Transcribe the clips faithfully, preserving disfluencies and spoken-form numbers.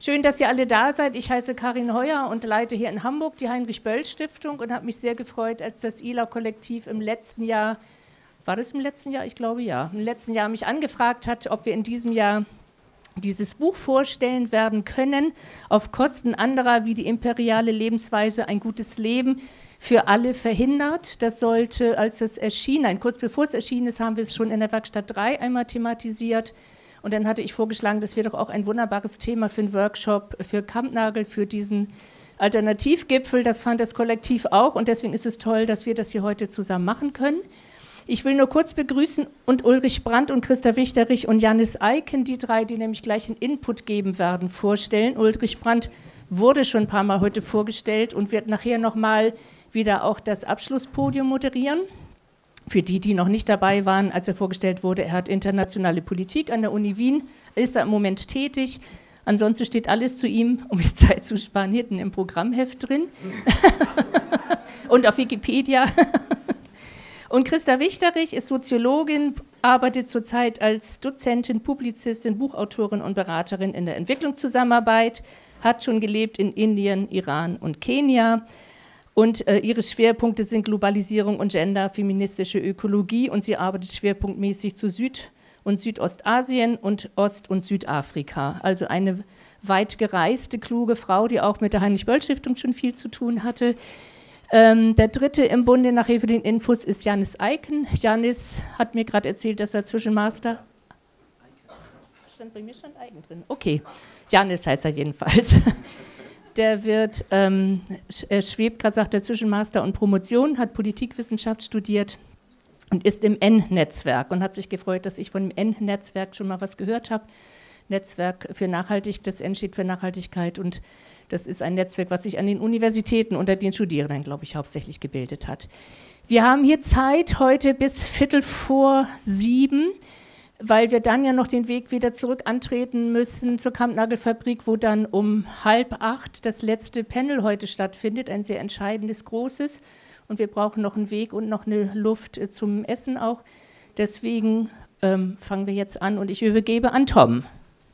Schön, dass ihr alle da seid. Ich heiße Karin Heuer und leite hier in Hamburg die Heinrich-Böll-Stiftung und habe mich sehr gefreut, als das I L A-Kollektiv im letzten Jahr, war das im letzten Jahr? Ich glaube ja, im letzten Jahr mich angefragt hat, ob wir in diesem Jahr dieses Buch vorstellen werden können, auf Kosten anderer, wie die imperiale Lebensweise ein gutes Leben für alle verhindert. Das sollte, als es erschien, nein, kurz bevor es erschienen ist, haben wir es schon in der Werkstatt drei einmal thematisiert. Und dann hatte ich vorgeschlagen, das wäre doch auch ein wunderbares Thema für einen Workshop für Kampnagel, für diesen Alternativgipfel. Das fand das Kollektiv auch und deswegen ist es toll, dass wir das hier heute zusammen machen können. Ich will nur kurz begrüßen und Ulrich Brandt und Christa Wichterich und Janis Eiken, die drei, die nämlich gleich einen Input geben werden, vorstellen. Ulrich Brandt wurde schon ein paar Mal heute vorgestellt und wird nachher nochmal wieder auch das Abschlusspodium moderieren. Für die, die noch nicht dabei waren, als er vorgestellt wurde, er hat internationale Politik an der Uni Wien, ist er im Moment tätig. Ansonsten steht alles zu ihm, um die Zeit zu sparen, hinten im Programmheft drin und auf Wikipedia. Und Christa Wichterich ist Soziologin, arbeitet zurzeit als Dozentin, Publizistin, Buchautorin und Beraterin in der Entwicklungszusammenarbeit, hat schon gelebt in Indien, Iran und Kenia. Und äh, ihre Schwerpunkte sind Globalisierung und Gender, feministische Ökologie und sie arbeitet schwerpunktmäßig zu Süd- und Südostasien und Ost- und Südafrika. Also eine weit gereiste, kluge Frau, die auch mit der Heinrich-Böll-Stiftung schon viel zu tun hatte. Ähm, der dritte im Bunde nachher für den Infos ist Janis Eiken. Janis hat mir gerade erzählt, dass er Zwischenmaster... Stand bei mir stand Eiken drin. Okay, Janis heißt er jedenfalls. Der wird, ähm, er schwebt gerade, sagt er, zwischen Master und Promotion, hat Politikwissenschaft studiert und ist im N-Netzwerk und hat sich gefreut, dass ich von dem N-Netzwerk schon mal was gehört habe. Netzwerk für Nachhaltigkeit, das N steht für Nachhaltigkeit und das ist ein Netzwerk, was sich an den Universitäten unter den Studierenden, glaube ich, hauptsächlich gebildet hat. Wir haben hier Zeit heute bis Viertel vor sieben, weil wir dann ja noch den Weg wieder zurück antreten müssen zur Kampnagelfabrik, wo dann um halb acht das letzte Panel heute stattfindet, ein sehr entscheidendes, großes. Und wir brauchen noch einen Weg und noch eine Luft zum Essen auch. Deswegen ähm, fangen wir jetzt an und ich übergebe an Tom.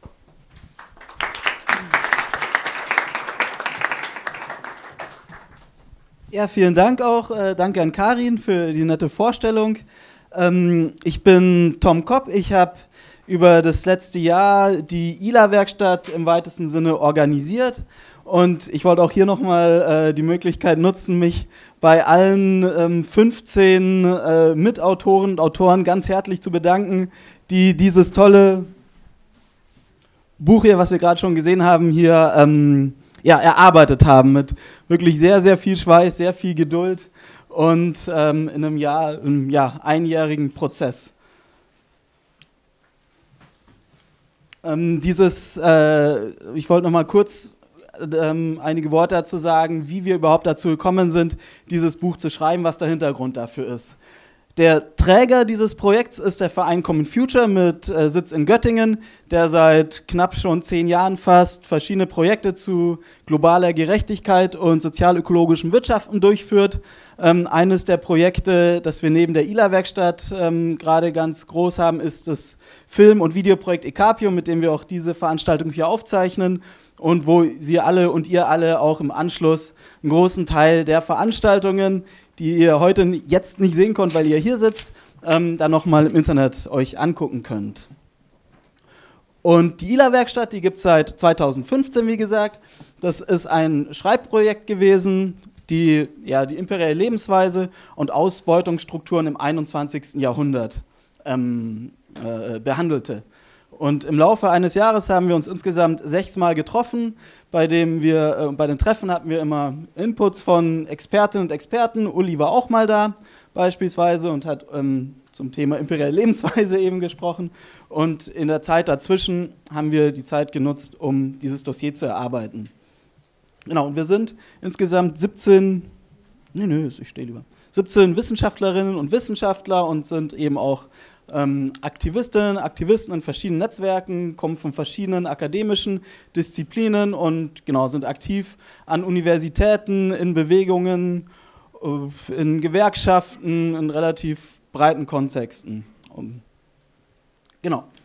Ja, vielen Dank auch. Äh, danke an Karin für die nette Vorstellung. Ich bin Tom Kopp, ich habe über das letzte Jahr die I L A-Werkstatt im weitesten Sinne organisiert und ich wollte auch hier nochmal äh, die Möglichkeit nutzen, mich bei allen ähm, fünfzehn äh, Mitautoren und Autoren ganz herzlich zu bedanken, die dieses tolle Buch hier, was wir gerade schon gesehen haben, hier ähm, ja, erarbeitet haben mit wirklich sehr, sehr viel Schweiß, sehr viel Geduld. Und ähm, in einem Jahr, einem ja, einjährigen Prozess. Ähm, dieses, äh, ich wollte noch mal kurz ähm, einige Worte dazu sagen, wie wir überhaupt dazu gekommen sind, dieses Buch zu schreiben, was der Hintergrund dafür ist. Der Träger dieses Projekts ist der Verein Common Future mit äh, Sitz in Göttingen, der seit knapp schon zehn Jahren fast verschiedene Projekte zu globaler Gerechtigkeit und sozial-ökologischem Wirtschaften durchführt. Ähm, eines der Projekte, das wir neben der I L A-Werkstatt ähm, gerade ganz groß haben, ist das Film- und Videoprojekt Ekapium, mit dem wir auch diese Veranstaltung hier aufzeichnen und wo Sie alle und ihr alle auch im Anschluss einen großen Teil der Veranstaltungen, die ihr heute jetzt nicht sehen könnt, weil ihr hier sitzt, ähm, dann nochmal im Internet euch angucken könnt. Und die I L A-Werkstatt, die gibt es seit zweitausendfünfzehn, wie gesagt. Das ist ein Schreibprojekt gewesen, die ja, die imperiale Lebensweise und Ausbeutungsstrukturen im einundzwanzigsten Jahrhundert ähm, äh, behandelte. Und im Laufe eines Jahres haben wir uns insgesamt sechsmal getroffen, bei dem wir, äh, bei den Treffen hatten wir immer Inputs von Expertinnen und Experten. Uli war auch mal da beispielsweise und hat ähm, zum Thema imperiale Lebensweise eben gesprochen. Und in der Zeit dazwischen haben wir die Zeit genutzt, um dieses Dossier zu erarbeiten. Genau, und wir sind insgesamt siebzehn, nee, nee, ich stehe lieber, siebzehn Wissenschaftlerinnen und Wissenschaftler und sind eben auch ähm, Aktivistinnen, Aktivisten in verschiedenen Netzwerken, kommen von verschiedenen akademischen Disziplinen und genau, sind aktiv an Universitäten, in Bewegungen, in Gewerkschaften, in relativ breiten Kontexten. Genau.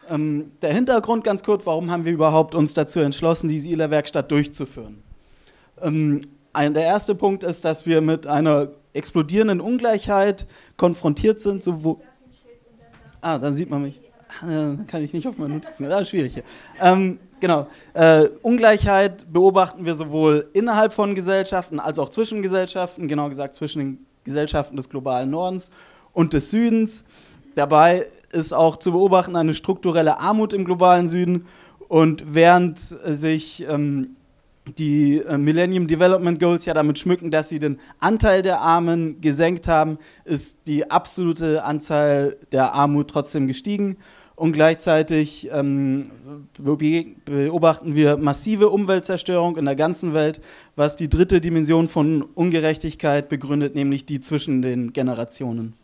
Ähm, der Hintergrund ganz kurz, warum haben wir überhaupt uns dazu entschlossen, diese I L A-Werkstatt durchzuführen? Ähm, ein, der erste Punkt ist, dass wir mit einer explodierenden Ungleichheit konfrontiert sind. So wo ah, dann sieht man mich. Äh, kann ich nicht auf meine Notizen. Ah, schwierig hier. Ähm, genau. Äh, Ungleichheit beobachten wir sowohl innerhalb von Gesellschaften als auch zwischen Gesellschaften, genau gesagt zwischen den Gesellschaften des globalen Nordens und des Südens. Dabei ist auch zu beobachten eine strukturelle Armut im globalen Süden. Und während sich ähm, die äh, Millennium Development Goals ja damit schmücken, dass sie den Anteil der Armen gesenkt haben, ist die absolute Anzahl der Armut trotzdem gestiegen. Und gleichzeitig ähm, beobachten wir massive Umweltzerstörung in der ganzen Welt, was die dritte Dimension von Ungerechtigkeit begründet, nämlich die zwischen den Generationen.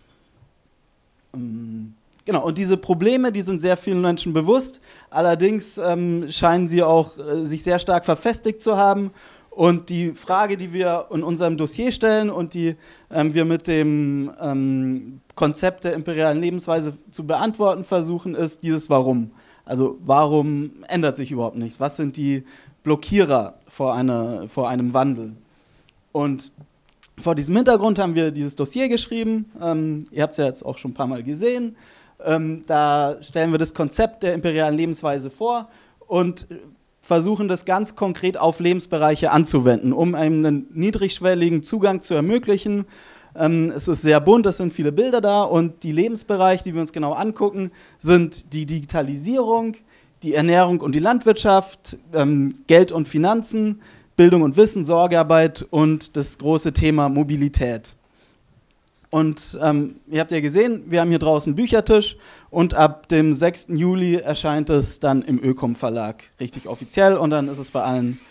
Ähm, genau, und diese Probleme, die sind sehr vielen Menschen bewusst, allerdings ähm, scheinen sie auch äh, sich sehr stark verfestigt zu haben. Und die Frage, die wir in unserem Dossier stellen und die ähm, wir mit dem ähm, Konzept der imperialen Lebensweise zu beantworten versuchen, ist dieses Warum. Also warum ändert sich überhaupt nichts? Was sind die Blockierer vor, einer, vor einem Wandel? Und vor diesem Hintergrund haben wir dieses Dossier geschrieben. Ähm, ihr habt es ja jetzt auch schon ein paar Mal gesehen. Ähm, da stellen wir das Konzept der imperialen Lebensweise vor und versuchen das ganz konkret auf Lebensbereiche anzuwenden, um einen niedrigschwelligen Zugang zu ermöglichen. Ähm, es ist sehr bunt, es sind viele Bilder da und die Lebensbereiche, die wir uns genau angucken, sind die Digitalisierung, die Ernährung und die Landwirtschaft, ähm, Geld und Finanzen, Bildung und Wissen, Sorgearbeit und das große Thema Mobilität. Und ähm, ihr habt ja gesehen, wir haben hier draußen einen Büchertisch und ab dem sechsten Juli erscheint es dann im Ökom Verlag richtig offiziell und dann ist es bei allen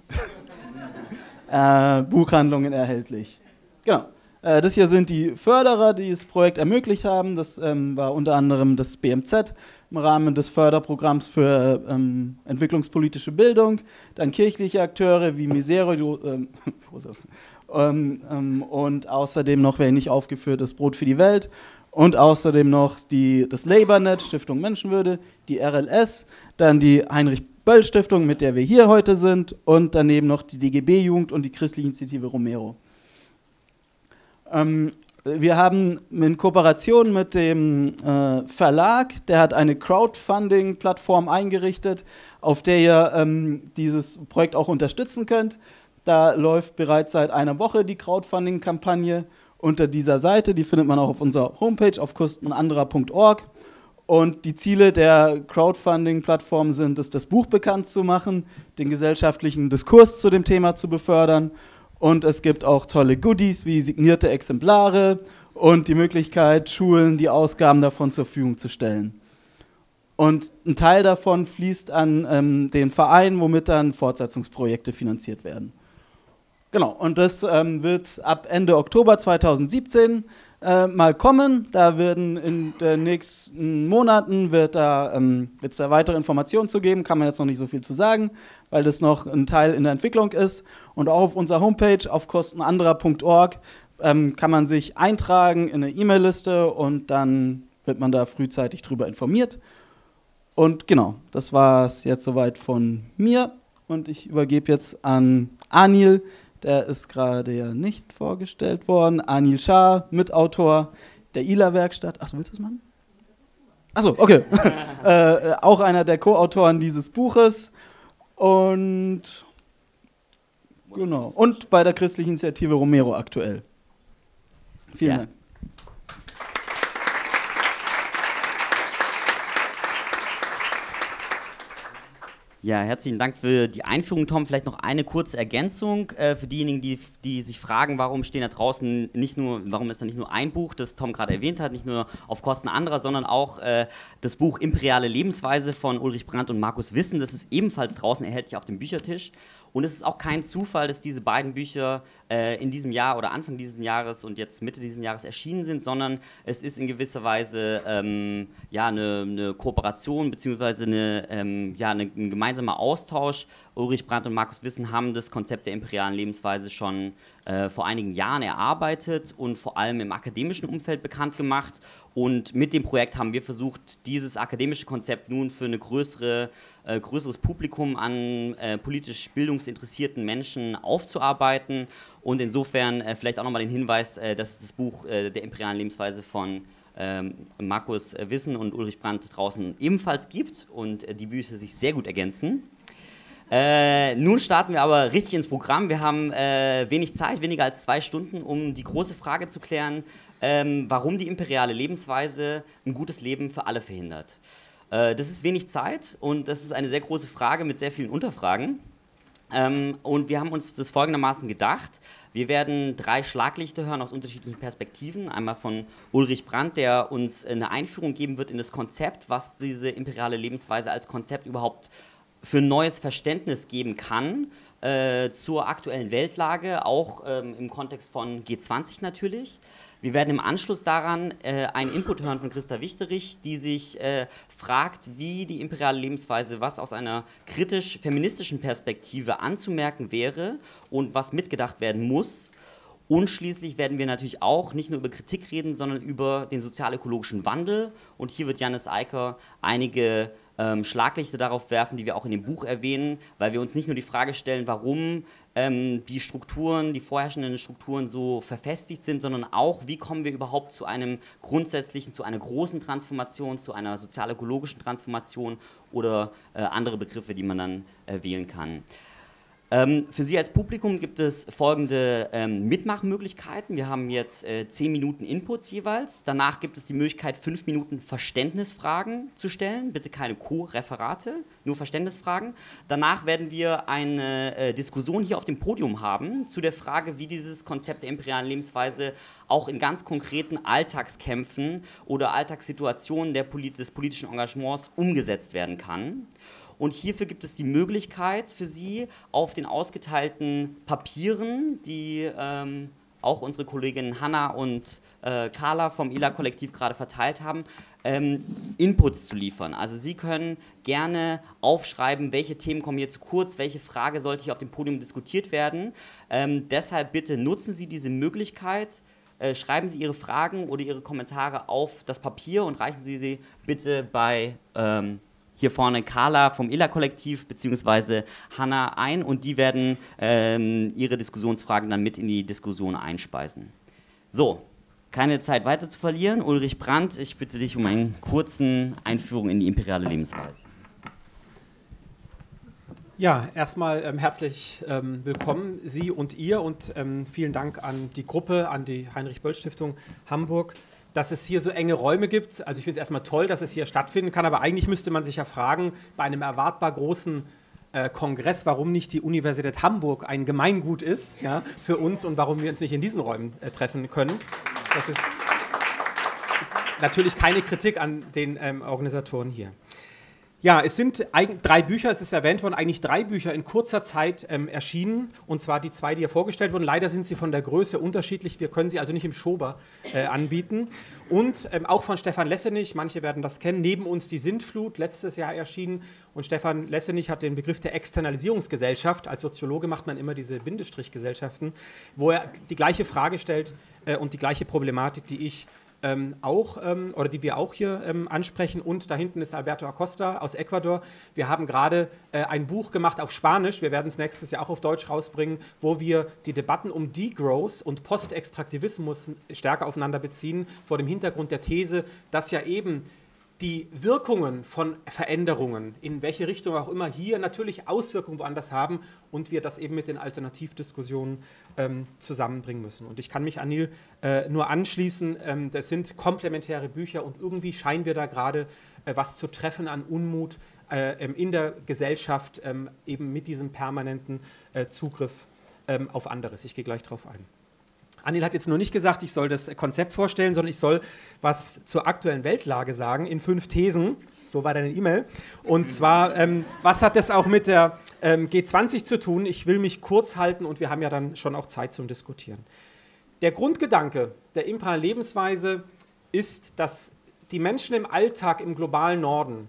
äh, Buchhandlungen erhältlich. Genau. Äh, das hier sind die Förderer, die das Projekt ermöglicht haben. Das ähm, war unter anderem das B M Z im Rahmen des Förderprogramms für ähm, entwicklungspolitische Bildung, dann kirchliche Akteure wie Misero, ähm, ähm, ähm, und außerdem noch, wer nicht aufgeführt ist, Brot für die Welt und außerdem noch die, das LabourNet, Stiftung Menschenwürde, die R L S, dann die Heinrich-Böll-Stiftung, mit der wir hier heute sind und daneben noch die D G B-Jugend und die Christliche Initiative Romero. Ähm, Wir haben in Kooperation mit dem äh, Verlag, der hat eine Crowdfunding-Plattform eingerichtet, auf der ihr ähm, dieses Projekt auch unterstützen könnt. Da läuft bereits seit einer Woche die Crowdfunding-Kampagne unter dieser Seite. Die findet man auch auf unserer Homepage auf kostenanderer punkt org. Und die Ziele der Crowdfunding-Plattform sind es, das Buch bekannt zu machen, den gesellschaftlichen Diskurs zu dem Thema zu befördern. Und es gibt auch tolle Goodies wie signierte Exemplare und die Möglichkeit, Schulen die Ausgaben davon zur Verfügung zu stellen. Und ein Teil davon fließt an ähm, den Verein, womit dann Fortsetzungsprojekte finanziert werden. Genau, und das ähm, wird ab Ende Oktober zweitausendsiebzehn äh, mal kommen. Da werden in den nächsten Monaten wird da, ähm, wird's da weitere Informationen zu geben, kann man jetzt noch nicht so viel zu sagen, weil das noch ein Teil in der Entwicklung ist. Und auch auf unserer Homepage auf kostenanderer punkt org ähm, kann man sich eintragen in eine E-Mail-Liste und dann wird man da frühzeitig drüber informiert. Und genau, das war es jetzt soweit von mir und ich übergebe jetzt an Anil. Der ist gerade ja nicht vorgestellt worden. Anil Shah, Mitautor der I L A-Werkstatt. Achso, willst du das machen? Achso, okay. äh, auch einer der Co-Autoren dieses Buches. Und genau. Und bei der Christlichen Initiative Romero aktuell. Vielen ja. Dank. Ja, herzlichen Dank für die Einführung, Tom. Vielleicht noch eine kurze Ergänzung äh, für diejenigen, die, die sich fragen, warum stehen da draußen nicht nur, warum ist da nicht nur ein Buch, das Tom gerade erwähnt hat, nicht nur auf Kosten anderer, sondern auch äh, das Buch Imperiale Lebensweise von Ulrich Brandt und Markus Wissen. Das ist ebenfalls draußen erhältlich auf dem Büchertisch. Und es ist auch kein Zufall, dass diese beiden Bücher äh, in diesem Jahr oder Anfang dieses Jahres und jetzt Mitte dieses Jahres erschienen sind, sondern es ist in gewisser Weise ähm, ja, eine, eine Kooperation bzw. Eine, ähm, ja, eine, ein gemeinsames gemeinsamer Austausch. Ulrich Brandt und Markus Wissen haben das Konzept der imperialen Lebensweise schon äh, vor einigen Jahren erarbeitet und vor allem im akademischen Umfeld bekannt gemacht. Und mit dem Projekt haben wir versucht, dieses akademische Konzept nun für ein größere, äh, größeres Publikum an äh, politisch bildungsinteressierten Menschen aufzuarbeiten. Und insofern äh, vielleicht auch nochmal den Hinweis, äh, dass das Buch äh, der imperialen Lebensweise von ähm, Markus äh, Wissen und Ulrich Brandt draußen ebenfalls gibt und äh, die Bücher sich sehr gut ergänzen. Äh, nun starten wir aber richtig ins Programm. Wir haben äh, wenig Zeit, weniger als zwei Stunden, um die große Frage zu klären, ähm, warum die imperiale Lebensweise ein gutes Leben für alle verhindert. Äh, das ist wenig Zeit und das ist eine sehr große Frage mit sehr vielen Unterfragen. Ähm, und wir haben uns das folgendermaßen gedacht. Wir werden drei Schlaglichter hören aus unterschiedlichen Perspektiven. Einmal von Ulrich Brandt, der uns eine Einführung geben wird in das Konzept, was diese imperiale Lebensweise als Konzept überhaupt für ein neues Verständnis geben kann äh, zur aktuellen Weltlage, auch ähm, im Kontext von G zwanzig natürlich. Wir werden im Anschluss daran äh, einen Input hören von Christa Wichterich, die sich äh, fragt, wie die imperiale Lebensweise, was aus einer kritisch-feministischen Perspektive anzumerken wäre und was mitgedacht werden muss. Und schließlich werden wir natürlich auch nicht nur über Kritik reden, sondern über den sozial-ökologischen Wandel. Und hier wird Jannis Eicker einige ähm, Schlaglichter darauf werfen, die wir auch in dem Buch erwähnen, weil wir uns nicht nur die Frage stellen, warum ähm, die Strukturen, die vorherrschenden Strukturen so verfestigt sind, sondern auch, wie kommen wir überhaupt zu einem grundsätzlichen, zu einer großen Transformation, zu einer sozial-ökologischen Transformation oder äh, andere Begriffe, die man dann äh, wählen kann. Ähm, für Sie als Publikum gibt es folgende ähm, Mitmachmöglichkeiten. Wir haben jetzt äh, zehn Minuten Inputs jeweils. Danach gibt es die Möglichkeit, fünf Minuten Verständnisfragen zu stellen. Bitte keine Co-Referate, nur Verständnisfragen. Danach werden wir eine äh, Diskussion hier auf dem Podium haben zu der Frage, wie dieses Konzept der imperialen Lebensweise auch in ganz konkreten Alltagskämpfen oder Alltagssituationen der Polit- des politischen Engagements umgesetzt werden kann. Und hierfür gibt es die Möglichkeit für Sie, auf den ausgeteilten Papieren, die ähm, auch unsere Kolleginnen Hanna und äh, Carla vom I L A-Kollektiv gerade verteilt haben, ähm, Inputs zu liefern. Also Sie können gerne aufschreiben, welche Themen kommen hier zu kurz, welche Frage sollte hier auf dem Podium diskutiert werden. Ähm, deshalb bitte nutzen Sie diese Möglichkeit, äh, schreiben Sie Ihre Fragen oder Ihre Kommentare auf das Papier und reichen Sie sie bitte bei ähm, hier vorne Carla vom I L A-Kollektiv bzw. Hanna ein und die werden ähm, ihre Diskussionsfragen dann mit in die Diskussion einspeisen. So, keine Zeit weiter zu verlieren. Ulrich Brandt, ich bitte dich um eine kurze Einführung in die imperiale Lebensweise. Ja, erstmal ähm, herzlich ähm, willkommen, Sie und ihr und ähm, vielen Dank an die Gruppe, an die Heinrich-Böll-Stiftung Hamburg, dass es hier so enge Räume gibt. Also ich finde es erstmal toll, dass es hier stattfinden kann, aber eigentlich müsste man sich ja fragen, bei einem erwartbar großen äh, Kongress, warum nicht die Universität Hamburg ein Gemeingut ist, ja, für uns und warum wir uns nicht in diesen Räumen äh, treffen können. Das ist natürlich keine Kritik an den ähm, Organisatoren hier. Ja, es sind drei Bücher, es ist erwähnt worden, eigentlich drei Bücher in kurzer Zeit ähm, erschienen, und zwar die zwei, die hier vorgestellt wurden. Leider sind sie von der Größe unterschiedlich, wir können sie also nicht im Schober äh, anbieten. Und ähm, auch von Stefan Lessenich, manche werden das kennen, Neben uns die Sintflut, letztes Jahr erschienen. Und Stefan Lessenich hat den Begriff der Externalisierungsgesellschaft, als Soziologe macht man immer diese Bindestrichgesellschaften, wo er die gleiche Frage stellt äh, und die gleiche Problematik, die ich Ähm, auch, ähm, oder die wir auch hier ähm, ansprechen. Und da hinten ist Alberto Acosta aus Ecuador. Wir haben gerade äh, ein Buch gemacht auf Spanisch, wir werden es nächstes Jahr auch auf Deutsch rausbringen, wo wir die Debatten um Degrowth und Postextraktivismus stärker aufeinander beziehen, vor dem Hintergrund der These, dass ja eben die Wirkungen von Veränderungen, in welche Richtung auch immer, hier natürlich Auswirkungen woanders haben und wir das eben mit den Alternativdiskussionen ähm, zusammenbringen müssen. Und ich kann mich Anil äh, nur anschließen, ähm, das sind komplementäre Bücher und irgendwie scheinen wir da gerade äh, was zu treffen an Unmut äh, in der Gesellschaft, ähm, eben mit diesem permanenten äh, Zugriff ähm, auf anderes. Ich gehe gleich drauf ein. Anil hat jetzt nur nicht gesagt, ich soll das Konzept vorstellen, sondern ich soll was zur aktuellen Weltlage sagen, in fünf Thesen, so war deine E-Mail. Und zwar, ähm, was hat das auch mit der ähm, G zwanzig zu tun? Ich will mich kurz halten und wir haben ja dann schon auch Zeit zum Diskutieren. Der Grundgedanke der imperialen Lebensweise ist, dass die Menschen im Alltag im globalen Norden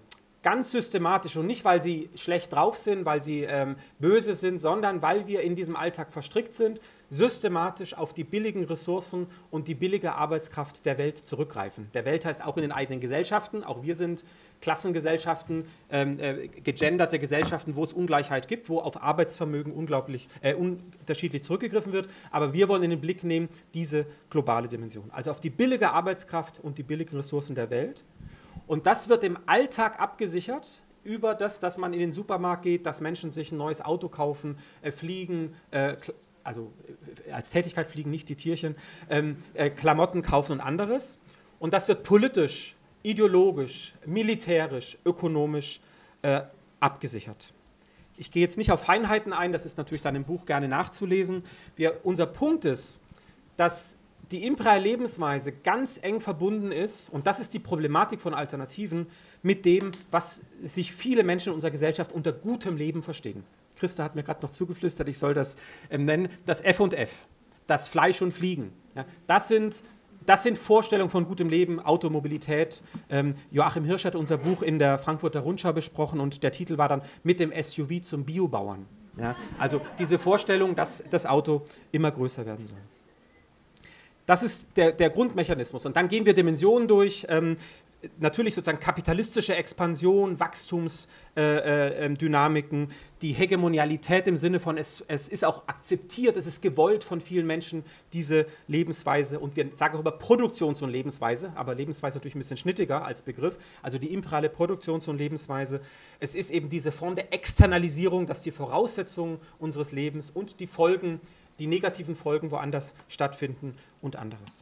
ganz systematisch und nicht, weil sie schlecht drauf sind, weil sie ähm, böse sind, sondern weil wir in diesem Alltag verstrickt sind, systematisch auf die billigen Ressourcen und die billige Arbeitskraft der Welt zurückgreifen. Der Welt heißt auch in den eigenen Gesellschaften, auch wir sind Klassengesellschaften, ähm, äh, gegenderte Gesellschaften, wo es Ungleichheit gibt, wo auf Arbeitsvermögen unglaublich, äh, unterschiedlich zurückgegriffen wird. Aber wir wollen in den Blick nehmen diese globale Dimension, also auf die billige Arbeitskraft und die billigen Ressourcen der Welt. Und das wird im Alltag abgesichert über das, dass man in den Supermarkt geht, dass Menschen sich ein neues Auto kaufen, äh, fliegen, äh, also äh, als Tätigkeit fliegen, nicht die Tierchen, ähm, äh, Klamotten kaufen und anderes. Und das wird politisch, ideologisch, militärisch, ökonomisch äh, abgesichert. Ich gehe jetzt nicht auf Feinheiten ein, das ist natürlich dann im Buch gerne nachzulesen. Wir, unser Punkt ist, dass die imperiale Lebensweise ganz eng verbunden ist, und das ist die Problematik von Alternativen, mit dem, was sich viele Menschen in unserer Gesellschaft unter gutem Leben verstehen. Christa hat mir gerade noch zugeflüstert, ich soll das ähm, nennen, das F und F, das Fleisch und Fliegen. Ja, das sind Das sind Vorstellungen von gutem Leben, Automobilität. Ähm, Joachim Hirsch hat unser Buch in der Frankfurter Rundschau besprochen und der Titel war dann "Mit dem S U V zum Biobauern". Ja, also diese Vorstellung, dass das Auto immer größer werden soll. Das ist der, der Grundmechanismus. Und dann gehen wir Dimensionen durch. Ähm, Natürlich sozusagen kapitalistische Expansion, Wachstumsdynamiken, äh, äh, die Hegemonialität im Sinne von, es, es ist auch akzeptiert, es ist gewollt von vielen Menschen, diese Lebensweise. Und wir sagen auch über Produktions- und Lebensweise, aber Lebensweise natürlich ein bisschen schnittiger als Begriff, also die imperiale Produktions- und Lebensweise. Es ist eben diese Form der Externalisierung, dass die Voraussetzungen unseres Lebens und die Folgen, die negativen Folgen woanders stattfinden und anderes.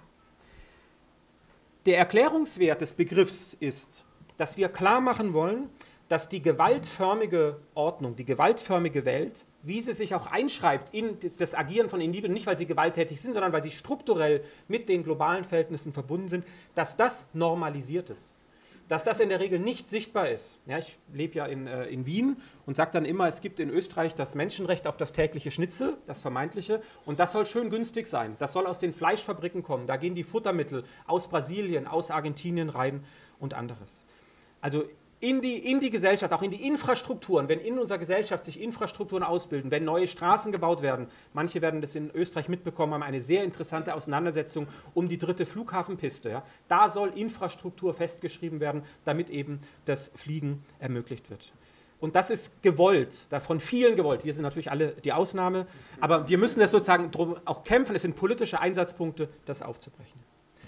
Der Erklärungswert des Begriffs ist, dass wir klar machen wollen, dass die gewaltförmige Ordnung, die gewaltförmige Welt, wie sie sich auch einschreibt in das Agieren von Individuen, nicht weil sie gewalttätig sind, sondern weil sie strukturell mit den globalen Verhältnissen verbunden sind, dass das normalisiert ist. Dass das in der Regel nicht sichtbar ist. Ja, ich lebe ja in, äh, in Wien und sage dann immer, es gibt in Österreich das Menschenrecht auf das tägliche Schnitzel, das vermeintliche, und das soll schön günstig sein. Das soll aus den Fleischfabriken kommen. Da gehen die Futtermittel aus Brasilien, aus Argentinien rein und anderes. Also in die, in die Gesellschaft, auch in die Infrastrukturen, wenn in unserer Gesellschaft sich Infrastrukturen ausbilden, wenn neue Straßen gebaut werden, manche werden das in Österreich mitbekommen, haben eine sehr interessante Auseinandersetzung um die dritte Flughafenpiste. Ja. Da soll Infrastruktur festgeschrieben werden, damit eben das Fliegen ermöglicht wird. Und das ist gewollt, von vielen gewollt. Wir sind natürlich alle die Ausnahme, aber wir müssen das sozusagen drum auch kämpfen. Es sind politische Einsatzpunkte, das aufzubrechen.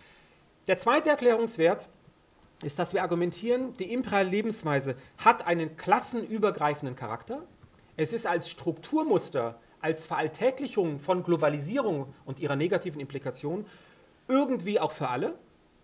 Der zweite Erklärungswert ist, dass wir argumentieren, die imperiale Lebensweise hat einen klassenübergreifenden Charakter. Es ist als Strukturmuster, als Veralltäglichung von Globalisierung und ihrer negativen Implikation irgendwie auch für alle,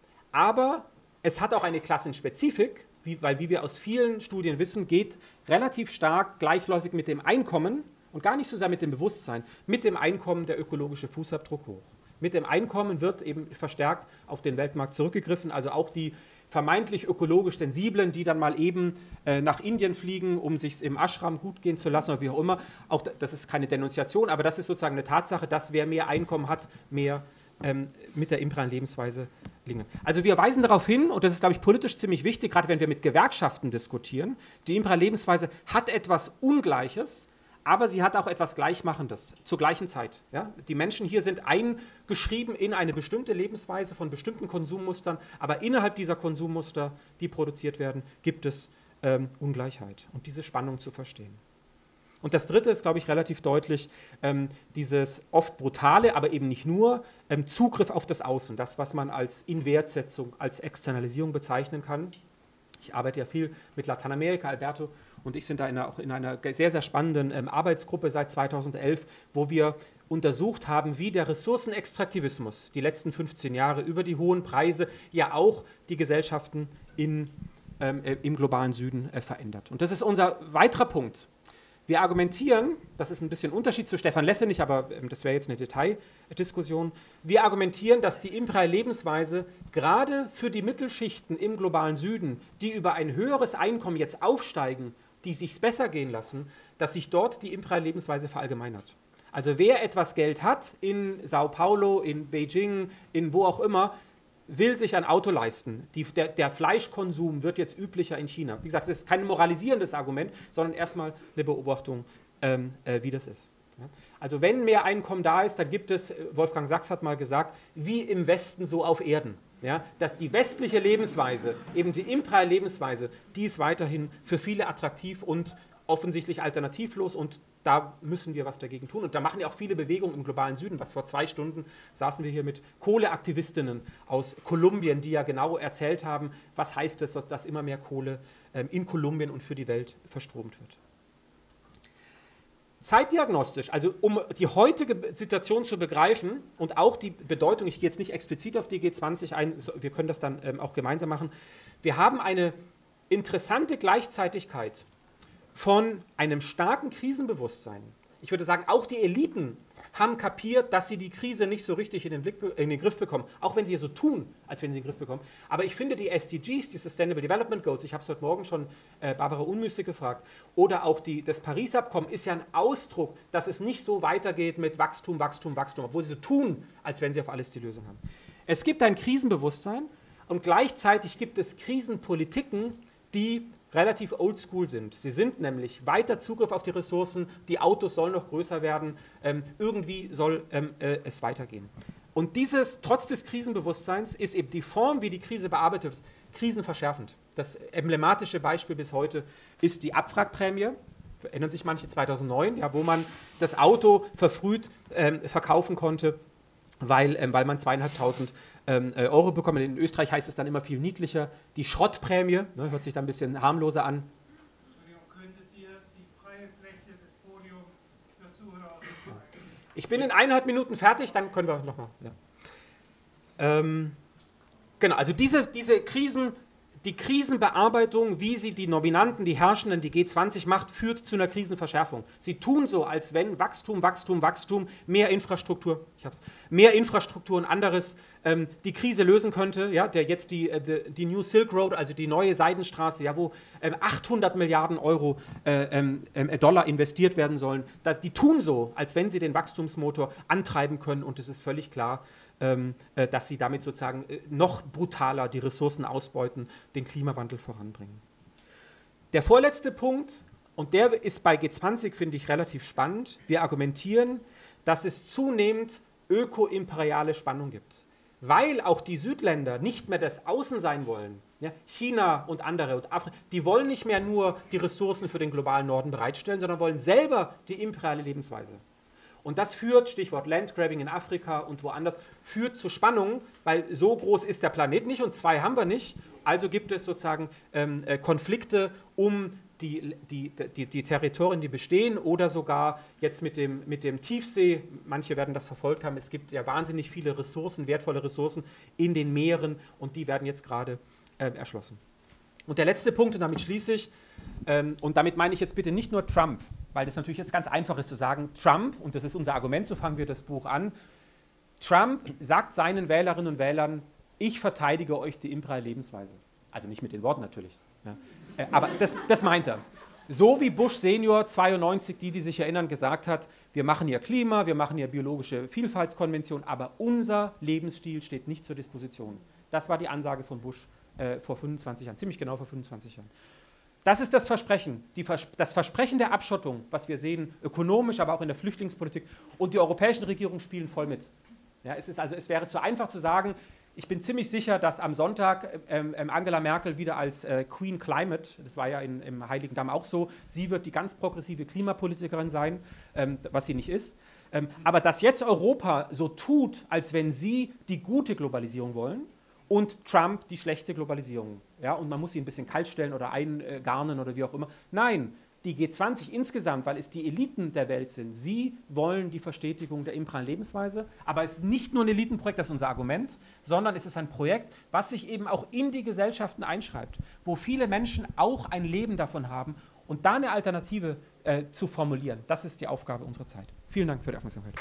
aber es hat auch eine Klassenspezifik, wie, weil, wie wir aus vielen Studien wissen, geht relativ stark gleichläufig mit dem Einkommen und gar nicht so sehr mit dem Bewusstsein, mit dem Einkommen der ökologische Fußabdruck hoch. Mit dem Einkommen wird eben verstärkt auf den Weltmarkt zurückgegriffen, also auch die vermeintlich ökologisch Sensiblen, die dann mal eben äh, nach Indien fliegen, um sich im Ashram gut gehen zu lassen oder wie auch immer. Auch das ist keine Denunziation, aber das ist sozusagen eine Tatsache, dass wer mehr Einkommen hat, mehr ähm, mit der imperialen Lebensweise gelingen. Also wir weisen darauf hin, und das ist, glaube ich, politisch ziemlich wichtig, gerade wenn wir mit Gewerkschaften diskutieren, die imperiale Lebensweise hat etwas Ungleiches, aber sie hat auch etwas Gleichmachendes zur gleichen Zeit. Ja? Die Menschen hier sind eingeschrieben in eine bestimmte Lebensweise von bestimmten Konsummustern, aber innerhalb dieser Konsummuster, die produziert werden, gibt es ähm, Ungleichheit und diese Spannung zu verstehen. Und das Dritte ist, glaube ich, relativ deutlich, ähm, dieses oft brutale, aber eben nicht nur, ähm, Zugriff auf das Außen, das, was man als Inwertsetzung, als Externalisierung bezeichnen kann. Ich arbeite ja viel mit Lateinamerika, Alberto und ich sind da in einer, auch in einer sehr, sehr spannenden ähm, Arbeitsgruppe seit zweitausendelf, wo wir untersucht haben, wie der Ressourcenextraktivismus die letzten fünfzehn Jahre über die hohen Preise ja auch die Gesellschaften in, ähm, äh, im globalen Süden äh, verändert. Und das ist unser weiterer Punkt. Wir argumentieren, das ist ein bisschen ein Unterschied zu Stefan Lessenich, aber ähm, das wäre jetzt eine Detaildiskussion, wir argumentieren, dass die imperiale Lebensweise gerade für die Mittelschichten im globalen Süden, die über ein höheres Einkommen jetzt aufsteigen, die sich besser gehen lassen, dass sich dort die imperiale Lebensweise verallgemeinert. Also wer etwas Geld hat, in Sao Paulo, in Beijing, in wo auch immer, will sich ein Auto leisten. Die, der, der Fleischkonsum wird jetzt üblicher in China. Wie gesagt, es ist kein moralisierendes Argument, sondern erstmal eine Beobachtung, ähm, äh, wie das ist. Ja? Also wenn mehr Einkommen da ist, dann gibt es, Wolfgang Sachs hat mal gesagt, wie im Westen so auf Erden. Ja? Dass die westliche Lebensweise, eben die imperiale Lebensweise, die ist weiterhin für viele attraktiv und offensichtlich alternativlos, und da müssen wir was dagegen tun. Und da machen ja auch viele Bewegungen im globalen Süden. Was vor zwei Stunden saßen wir hier mit Kohleaktivistinnen aus Kolumbien, die ja genau erzählt haben, was heißt es, dass immer mehr Kohle ähm, in Kolumbien und für die Welt verstromt wird. Zeitdiagnostisch, also um die heutige Situation zu begreifen und auch die Bedeutung, ich gehe jetzt nicht explizit auf die G zwanzig ein, wir können das dann ähm, auch gemeinsam machen, wir haben eine interessante Gleichzeitigkeit von einem starken Krisenbewusstsein. Ich würde sagen, auch die Eliten haben kapiert, dass sie die Krise nicht so richtig in den, Blick, in den Griff bekommen, auch wenn sie so tun, als wenn sie den Griff bekommen. Aber ich finde, die S D Gs, die Sustainable Development Goals, ich habe es heute Morgen schon äh, Barbara Unmüßig gefragt, oder auch die, das Paris-Abkommen ist ja ein Ausdruck, dass es nicht so weitergeht mit Wachstum, Wachstum, Wachstum, obwohl sie so tun, als wenn sie auf alles die Lösung haben. Es gibt ein Krisenbewusstsein und gleichzeitig gibt es Krisenpolitiken, die relativ oldschool sind. Sie sind nämlich weiter Zugriff auf die Ressourcen, die Autos sollen noch größer werden, ähm, irgendwie soll ähm, äh, es weitergehen. Und dieses, trotz des Krisenbewusstseins, ist eben die Form, wie die Krise bearbeitet wird, krisenverschärfend. Das emblematische Beispiel bis heute ist die Abwrackprämie, erinnern sich manche, zweitausendneun, ja, wo man das Auto verfrüht ähm, verkaufen konnte, weil, ähm, weil man zweieinhalbtausend ähm, Euro bekommt. In Österreich heißt es dann immer viel niedlicher. Die Schrottprämie, ne, hört sich dann ein bisschen harmloser an. Entschuldigung, könntet ihr die freie Fläche des Podiums für Zuhörer zeigen? Ich bin in eineinhalb Minuten fertig, dann können wir nochmal. Ja. Ähm, genau, also diese, diese Krisen, die Krisenbearbeitung, wie sie die Nominanten, die Herrschenden, die G zwanzig macht, führt zu einer Krisenverschärfung. Sie tun so, als wenn Wachstum, Wachstum, Wachstum, mehr Infrastruktur, ich hab's, mehr Infrastruktur und anderes ähm, die Krise lösen könnte. Ja, der jetzt die, äh, die New Silk Road, also die neue Seidenstraße, ja, wo ähm, achthundert Milliarden Euro äh, ähm, äh, Dollar investiert werden sollen. Da, die tun so, als wenn sie den Wachstumsmotor antreiben können, und es ist völlig klar, Ähm, äh, dass sie damit sozusagen äh, noch brutaler die Ressourcen ausbeuten, den Klimawandel voranbringen. Der vorletzte Punkt, und der ist bei G zwanzig, finde ich, relativ spannend. Wir argumentieren, dass es zunehmend ökoimperiale Spannung gibt, weil auch die Südländer nicht mehr das Außen sein wollen. Ja, China und andere und Afrika, die wollen nicht mehr nur die Ressourcen für den globalen Norden bereitstellen, sondern wollen selber die imperiale Lebensweise. Und das führt, Stichwort Landgrabbing in Afrika und woanders, führt zu Spannungen, weil so groß ist der Planet nicht und zwei haben wir nicht. Also gibt es sozusagen ähm, äh, Konflikte um die, die, die, die Territorien, die bestehen, oder sogar jetzt mit dem, mit dem Tiefsee, manche werden das verfolgt haben, es gibt ja wahnsinnig viele Ressourcen, wertvolle Ressourcen in den Meeren, und die werden jetzt gerade äh, erschlossen. Und der letzte Punkt, und damit schließe ich, ähm, und damit meine ich jetzt bitte nicht nur Trump, weil das natürlich jetzt ganz einfach ist zu sagen, Trump, und das ist unser Argument, so fangen wir das Buch an, Trump sagt seinen Wählerinnen und Wählern, ich verteidige euch die imperiale Lebensweise. Also nicht mit den Worten natürlich, ja. äh, aber das, das meint er. So wie Bush Senior zweiundneunzig, die, die sich erinnern, gesagt hat, wir machen hier Klima, wir machen hier biologische Vielfaltskonvention, aber unser Lebensstil steht nicht zur Disposition. Das war die Ansage von Bush äh, vor fünfundzwanzig Jahren, ziemlich genau vor fünfundzwanzig Jahren. Das ist das Versprechen, die Vers das Versprechen der Abschottung, was wir sehen, ökonomisch, aber auch in der Flüchtlingspolitik. Und die europäischen Regierungen spielen voll mit. Ja, es ist also, es wäre zu einfach zu sagen, ich bin ziemlich sicher, dass am Sonntag ähm, Angela Merkel wieder als äh, Queen Climate, das war ja in, im Heiligendamm auch so, sie wird die ganz progressive Klimapolitikerin sein, ähm, was sie nicht ist. Ähm, aber dass jetzt Europa so tut, als wenn sie die gute Globalisierung wollen, und Trump die schlechte Globalisierung. Ja, und man muss sie ein bisschen kalt stellen oder eingarnen oder wie auch immer. Nein, die G zwanzig insgesamt, weil es die Eliten der Welt sind, sie wollen die Verstetigung der imperialen Lebensweise, aber es ist nicht nur ein Elitenprojekt, das ist unser Argument, sondern es ist ein Projekt, was sich eben auch in die Gesellschaften einschreibt, wo viele Menschen auch ein Leben davon haben, und da eine Alternative äh, zu formulieren, das ist die Aufgabe unserer Zeit. Vielen Dank für die Aufmerksamkeit.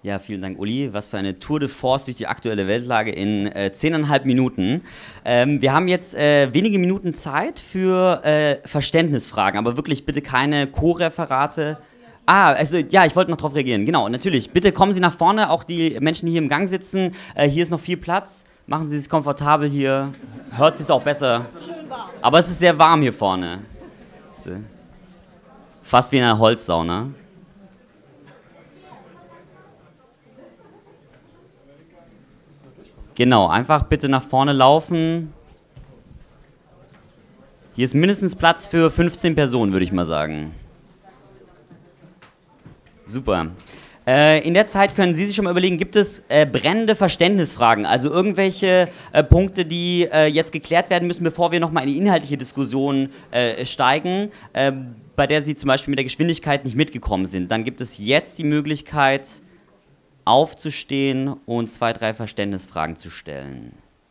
Ja, vielen Dank, Uli. Was für eine Tour de Force durch die aktuelle Weltlage in äh, zehneinhalb Minuten. Ähm, wir haben jetzt äh, wenige Minuten Zeit für äh, Verständnisfragen, aber wirklich bitte keine Co-Referate. Ah, also ja, ich wollte noch darauf reagieren. Genau, natürlich. Bitte kommen Sie nach vorne, auch die Menschen, die hier im Gang sitzen. Äh, hier ist noch viel Platz. Machen Sie es komfortabel hier. Hört sich auch besser. Aber es ist sehr warm hier vorne. Fast wie in einer Holzsauna. Genau, einfach bitte nach vorne laufen. Hier ist mindestens Platz für fünfzehn Personen, würde ich mal sagen. Super. Äh, in der Zeit können Sie sich schon mal überlegen, gibt es äh, brennende Verständnisfragen, also irgendwelche äh, Punkte, die äh, jetzt geklärt werden müssen, bevor wir nochmal in die inhaltliche Diskussion äh, steigen, äh, bei der Sie zum Beispiel mit der Geschwindigkeit nicht mitgekommen sind. Dann gibt es jetzt die Möglichkeit, aufzustehen und zwei, drei Verständnisfragen zu stellen.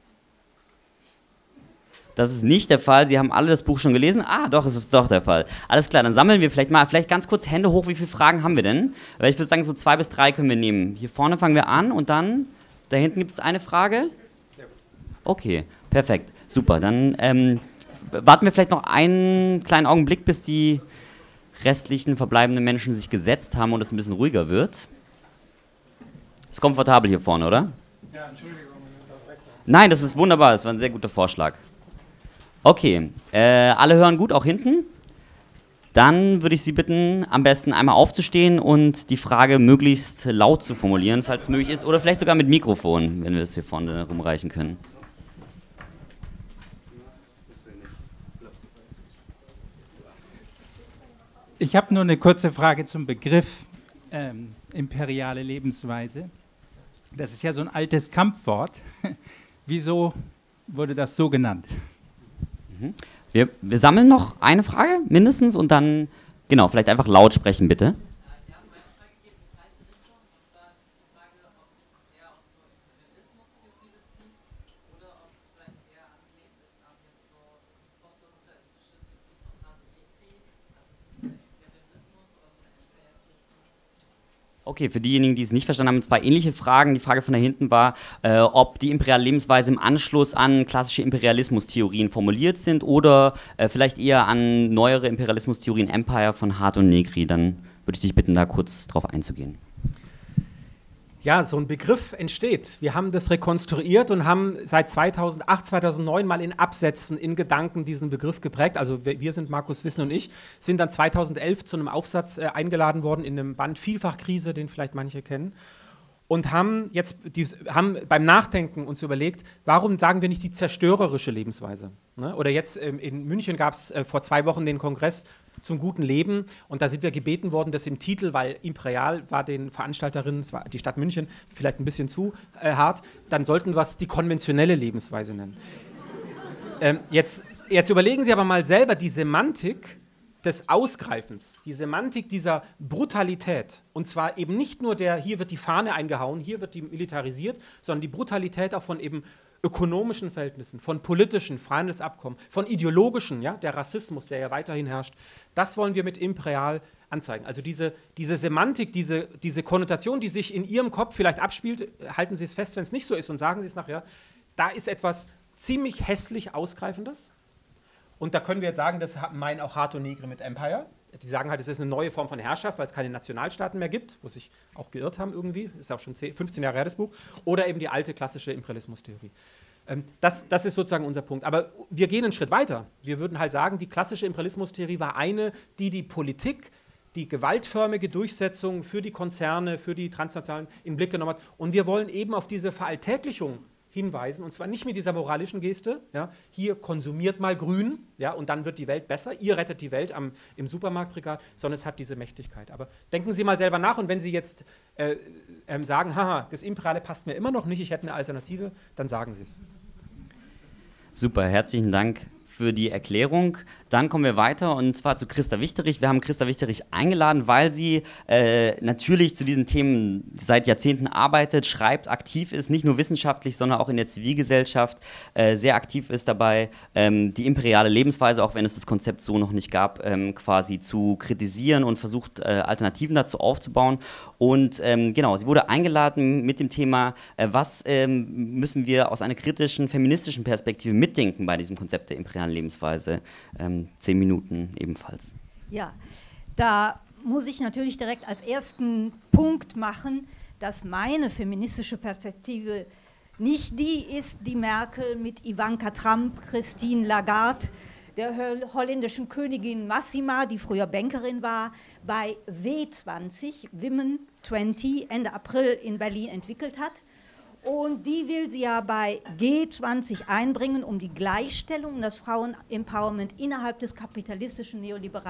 Das ist nicht der Fall. Sie haben alle das Buch schon gelesen. Ah, doch, es ist doch der Fall. Alles klar, dann sammeln wir vielleicht mal, vielleicht ganz kurz Hände hoch, wie viele Fragen haben wir denn? Weil ich würde sagen, so zwei bis drei können wir nehmen. Hier vorne fangen wir an und dann, da hinten gibt es eine Frage. Okay, perfekt, super. Dann ähm, warten wir vielleicht noch einen kleinen Augenblick, bis die restlichen verbleibenden Menschen sich gesetzt haben und es ein bisschen ruhiger wird. Ist komfortabel hier vorne, oder? Ja, Entschuldigung. Nein, das ist wunderbar, das war ein sehr guter Vorschlag. Okay, äh, alle hören gut, auch hinten? Dann würde ich Sie bitten, am besten einmal aufzustehen und die Frage möglichst laut zu formulieren, falls es möglich ist, oder vielleicht sogar mit Mikrofon, wenn wir es hier vorne rumreichen können. Ich habe nur eine kurze Frage zum Begriff ähm, imperiale Lebensweise. Das ist ja so ein altes Kampfwort. Wieso wurde das so genannt? Mhm. Wir, wir sammeln noch eine Frage mindestens und dann, genau, vielleicht einfach laut sprechen, bitte. Okay, für diejenigen, die es nicht verstanden haben, zwei ähnliche Fragen. Die Frage von da hinten war, äh, ob die imperiale Lebensweise im Anschluss an klassische Imperialismustheorien formuliert sind oder äh, vielleicht eher an neuere Imperialismustheorien, Empire von Hart und Negri. Dann würde ich dich bitten, da kurz drauf einzugehen. Ja, so ein Begriff entsteht. Wir haben das rekonstruiert und haben seit zweitausendacht, zweitausendneun mal in Absätzen, in Gedanken diesen Begriff geprägt. Also wir sind, Markus Wissen und ich, sind dann zweitausendelf zu einem Aufsatz äh, eingeladen worden in einem Band Vielfachkrise, den vielleicht manche kennen. Und haben jetzt die, haben beim Nachdenken uns überlegt, warum sagen wir nicht die zerstörerische Lebensweise? Ne? Oder jetzt ähm, in München gab es äh, vor zwei Wochen den Kongress zum guten Leben und da sind wir gebeten worden, das im Titel, weil Imperial war den Veranstalterinnen, es war die Stadt München, vielleicht ein bisschen zu äh, hart, dann sollten wir es die konventionelle Lebensweise nennen. ähm, jetzt, jetzt überlegen Sie aber mal selber die Semantik des Ausgreifens, die Semantik dieser Brutalität, und zwar eben nicht nur der, hier wird die Fahne eingehauen, hier wird die militarisiert, sondern die Brutalität auch von eben ökonomischen Verhältnissen, von politischen Freihandelsabkommen, von ideologischen, ja, der Rassismus, der ja weiterhin herrscht, das wollen wir mit Imperial anzeigen. Also diese, diese Semantik, diese, diese Konnotation, die sich in Ihrem Kopf vielleicht abspielt, halten Sie es fest, wenn es nicht so ist und sagen Sie es nachher, da ist etwas ziemlich hässlich Ausgreifendes. Und da können wir jetzt sagen, das meinen auch Hart und Negri mit Empire. Die sagen halt, es ist eine neue Form von Herrschaft, weil es keine Nationalstaaten mehr gibt, wo sich auch geirrt haben irgendwie. Das ist auch schon zehn, fünfzehn Jahre her, das Buch. Oder eben die alte klassische Imperialismustheorie. Ähm, das, das ist sozusagen unser Punkt. Aber wir gehen einen Schritt weiter. Wir würden halt sagen, die klassische Imperialismustheorie war eine, die die Politik, die gewaltförmige Durchsetzung für die Konzerne, für die Transnationalen in den Blick genommen hat. Und wir wollen eben auf diese Veralltäglichung hinweisen, und zwar nicht mit dieser moralischen Geste, ja, hier konsumiert mal grün, ja, und dann wird die Welt besser, ihr rettet die Welt am, im Supermarktregal, sondern es hat diese Mächtigkeit. Aber denken Sie mal selber nach und wenn Sie jetzt äh, äh, sagen, haha, das Imperiale passt mir immer noch nicht, ich hätte eine Alternative, dann sagen Sie es. Super, herzlichen Dank für die Erklärung. Dann kommen wir weiter und zwar zu Christa Wichterich. Wir haben Christa Wichterich eingeladen, weil sie äh, natürlich zu diesen Themen seit Jahrzehnten arbeitet, schreibt, aktiv ist, nicht nur wissenschaftlich, sondern auch in der Zivilgesellschaft äh, sehr aktiv ist dabei, ähm, die imperiale Lebensweise, auch wenn es das Konzept so noch nicht gab, ähm, quasi zu kritisieren und versucht, äh, Alternativen dazu aufzubauen. Und ähm, genau, sie wurde eingeladen mit dem Thema, äh, was ähm, müssen wir aus einer kritischen, feministischen Perspektive mitdenken bei diesem Konzept der imperialen Lebensweise. Ähm, zehn Minuten ebenfalls. Ja, da muss ich natürlich direkt als ersten Punkt machen, dass meine feministische Perspektive nicht die ist, die Merkel mit Ivanka Trump, Christine Lagarde, der holländischen Königin Massima, die früher Bankerin war, bei W zwanzig, Women zwanzig, Ende April in Berlin entwickelt hat. Und die will sie ja bei G zwanzig einbringen, um die Gleichstellung und das Frauen-Empowerment innerhalb des kapitalistischen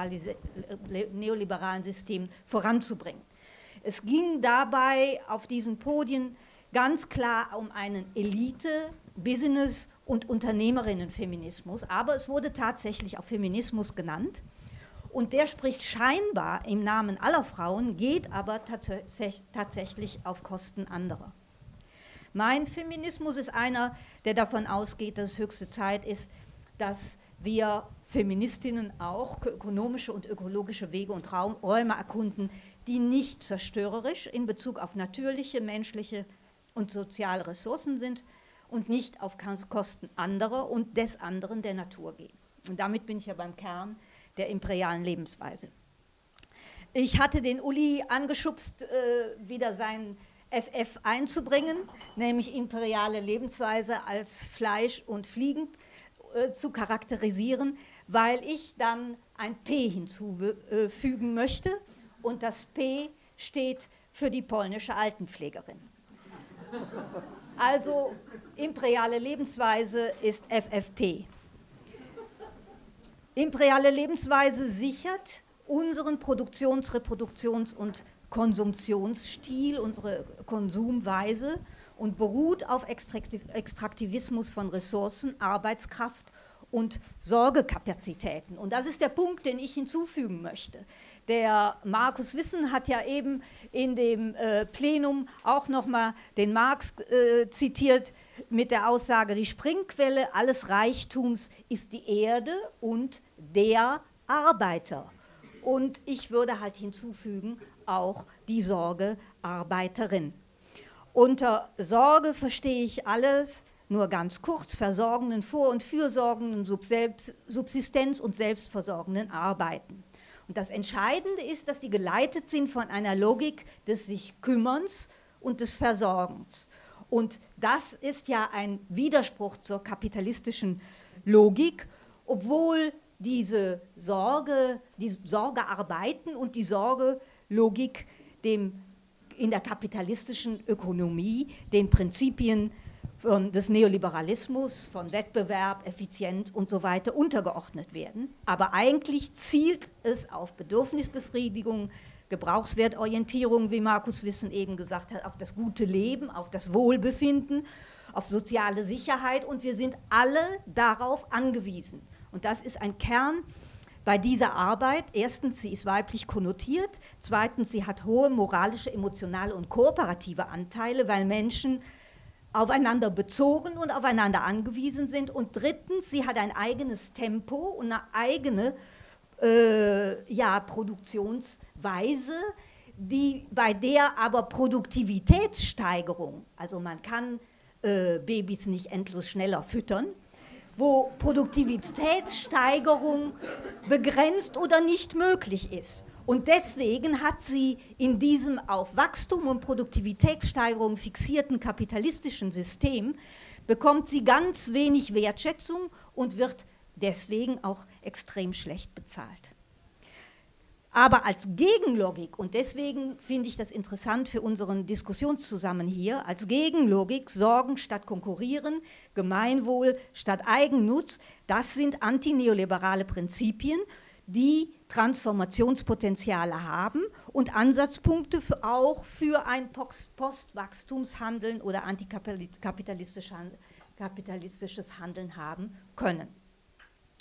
neoliberalen Systems voranzubringen. Es ging dabei auf diesen Podien ganz klar um einen Elite-, Business- und Unternehmerinnenfeminismus, aber es wurde tatsächlich auch Feminismus genannt. Und der spricht scheinbar im Namen aller Frauen, geht aber tats tatsächlich auf Kosten anderer. Mein Feminismus ist einer, der davon ausgeht, dass es höchste Zeit ist, dass wir Feministinnen auch ökonomische und ökologische Wege und Raum, Räume erkunden, die nicht zerstörerisch in Bezug auf natürliche, menschliche und soziale Ressourcen sind und nicht auf Kosten anderer und des anderen der Natur gehen. Und damit bin ich ja beim Kern der imperialen Lebensweise. Ich hatte den Uli angeschubst, äh, wieder sein F F einzubringen, nämlich imperiale Lebensweise als Fleisch und Fliegen äh, zu charakterisieren, weil ich dann ein P hinzufügen möchte und das P steht für die polnische Altenpflegerin. Also imperiale Lebensweise ist F F P. Imperiale Lebensweise sichert unseren Produktions-, Reproduktions- und Konsumtionsstil, unsere Konsumweise und beruht auf Extraktivismus von Ressourcen, Arbeitskraft und Sorgekapazitäten. Und das ist der Punkt, den ich hinzufügen möchte. Der Markus Wissen hat ja eben in dem äh, Plenum auch nochmal den Marx äh, zitiert mit der Aussage, die Springquelle alles Reichtums ist die Erde und der Arbeiter. Und ich würde halt hinzufügen, auch die Sorgearbeiterin. Unter Sorge verstehe ich alles, nur ganz kurz, versorgenden, vor- und fürsorgenden, Subsistenz- und selbstversorgenden Arbeiten. Und das Entscheidende ist, dass sie geleitet sind von einer Logik des sich Kümmerns und des Versorgens. Und das ist ja ein Widerspruch zur kapitalistischen Logik, obwohl diese Sorge, die Sorgearbeiten und die Sorgelogik dem, in der kapitalistischen Ökonomie den Prinzipien von, des Neoliberalismus, von Wettbewerb, Effizienz und so weiter untergeordnet werden. Aber eigentlich zielt es auf Bedürfnisbefriedigung, Gebrauchswertorientierung, wie Markus Wissen eben gesagt hat, auf das gute Leben, auf das Wohlbefinden, auf soziale Sicherheit und wir sind alle darauf angewiesen. Und das ist ein Kern bei dieser Arbeit. Erstens, sie ist weiblich konnotiert. Zweitens, sie hat hohe moralische, emotionale und kooperative Anteile, weil Menschen aufeinander bezogen und aufeinander angewiesen sind. Und drittens, sie hat ein eigenes Tempo und eine eigene äh, ja, Produktionsweise, die, bei der aber Produktivitätssteigerung, also man kann äh, Babys nicht endlos schneller füttern, wo Produktivitätssteigerung begrenzt oder nicht möglich ist. Und deswegen hat sie in diesem auf Wachstum und Produktivitätssteigerung fixierten kapitalistischen System, bekommt sie ganz wenig Wertschätzung und wird deswegen auch extrem schlecht bezahlt. Aber als Gegenlogik, und deswegen finde ich das interessant für unseren Diskussionszusammen hier, als Gegenlogik Sorgen statt Konkurrieren, Gemeinwohl statt Eigennutz, das sind antineoliberale Prinzipien, die Transformationspotenziale haben und Ansatzpunkte für, auch für ein Postwachstumshandeln oder antikapitalistisches Handeln haben können.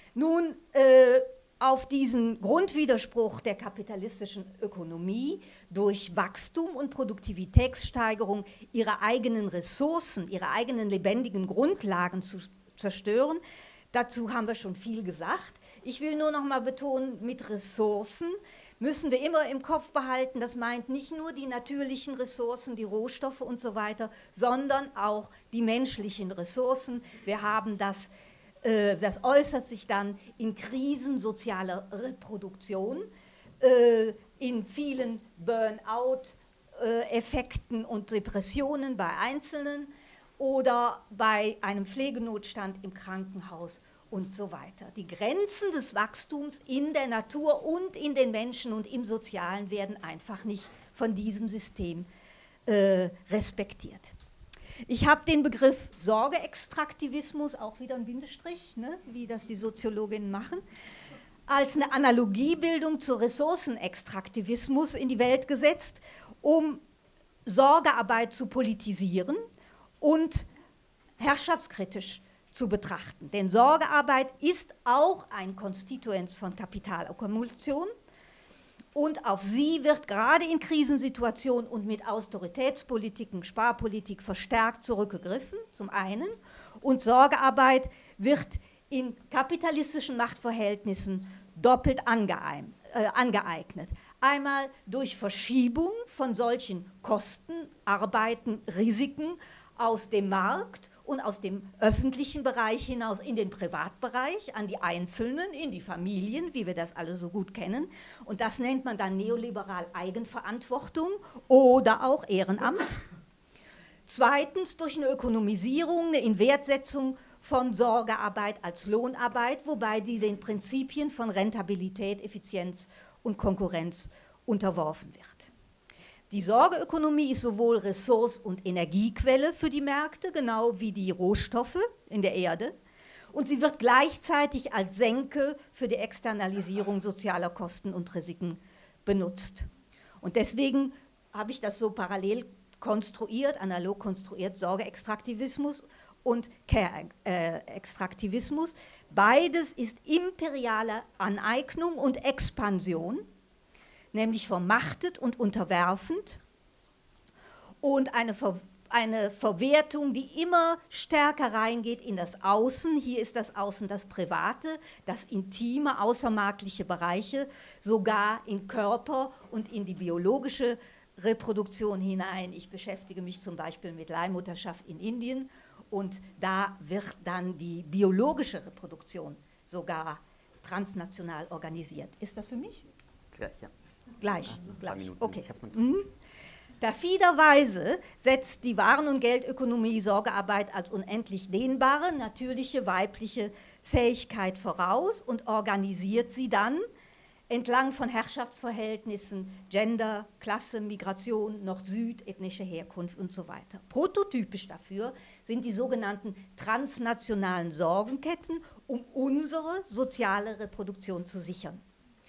Nun, äh, auf diesen Grundwiderspruch der kapitalistischen Ökonomie durch Wachstum und Produktivitätssteigerung ihre eigenen Ressourcen, ihre eigenen lebendigen Grundlagen zu zerstören, dazu haben wir schon viel gesagt. Ich will nur noch mal betonen, mit Ressourcen müssen wir immer im Kopf behalten, das meint nicht nur die natürlichen Ressourcen, die Rohstoffe und so weiter, sondern auch die menschlichen Ressourcen. Wir haben das Das äußert sich dann in Krisen sozialer Reproduktion, in vielen Burnout-Effekten und Depressionen bei Einzelnen oder bei einem Pflegenotstand im Krankenhaus und so weiter. Die Grenzen des Wachstums in der Natur und in den Menschen und im Sozialen werden einfach nicht von diesem System respektiert. Ich habe den Begriff Sorgeextraktivismus, auch wieder ein Bindestrich, ne, wie das die Soziologinnen machen, als eine Analogiebildung zu Ressourcenextraktivismus in die Welt gesetzt, um Sorgearbeit zu politisieren und herrschaftskritisch zu betrachten. Denn Sorgearbeit ist auch ein Konstituens von Kapitalakkumulation. Und auf sie wird gerade in Krisensituationen und mit Austeritätspolitiken, Sparpolitik verstärkt zurückgegriffen, zum einen. Und Sorgearbeit wird in kapitalistischen Machtverhältnissen doppelt angeeignet. Äh, angeeignet. Einmal durch Verschiebung von solchen Kosten, Arbeiten, Risiken aus dem Markt und aus dem öffentlichen Bereich hinaus in den Privatbereich, an die Einzelnen, in die Familien, wie wir das alle so gut kennen. Und das nennt man dann neoliberal Eigenverantwortung oder auch Ehrenamt. Zweitens durch eine Ökonomisierung, eine Inwertsetzung von Sorgearbeit als Lohnarbeit, wobei die den Prinzipien von Rentabilität, Effizienz und Konkurrenz unterworfen wird. Die Sorgeökonomie ist sowohl Ressource- und Energiequelle für die Märkte, genau wie die Rohstoffe in der Erde. Und sie wird gleichzeitig als Senke für die Externalisierung sozialer Kosten und Risiken benutzt. Und deswegen habe ich das so parallel konstruiert, analog konstruiert, Sorgeextraktivismus und Care-Extraktivismus. Beides ist imperiale Aneignung und Expansion, nämlich vermachtet und unterwerfend, und eine, Ver eine Verwertung, die immer stärker reingeht in das Außen. Hier ist das Außen das Private, das intime, außermarktliche Bereiche, sogar in Körper und in die biologische Reproduktion hinein. Ich beschäftige mich zum Beispiel mit Leihmutterschaft in Indien, und da wird dann die biologische Reproduktion sogar transnational organisiert. Ist das für mich? Gleich, ja. Gleich, Zwei gleich. Minuten. Okay. Ich hab's noch Mhm. Perfiderweise setzt die Waren- und Geldökonomie Sorgearbeit als unendlich dehnbare, natürliche weibliche Fähigkeit voraus und organisiert sie dann entlang von Herrschaftsverhältnissen, Gender, Klasse, Migration, Nord-Süd, ethnische Herkunft und so weiter. Prototypisch dafür sind die sogenannten transnationalen Sorgenketten, um unsere soziale Reproduktion zu sichern.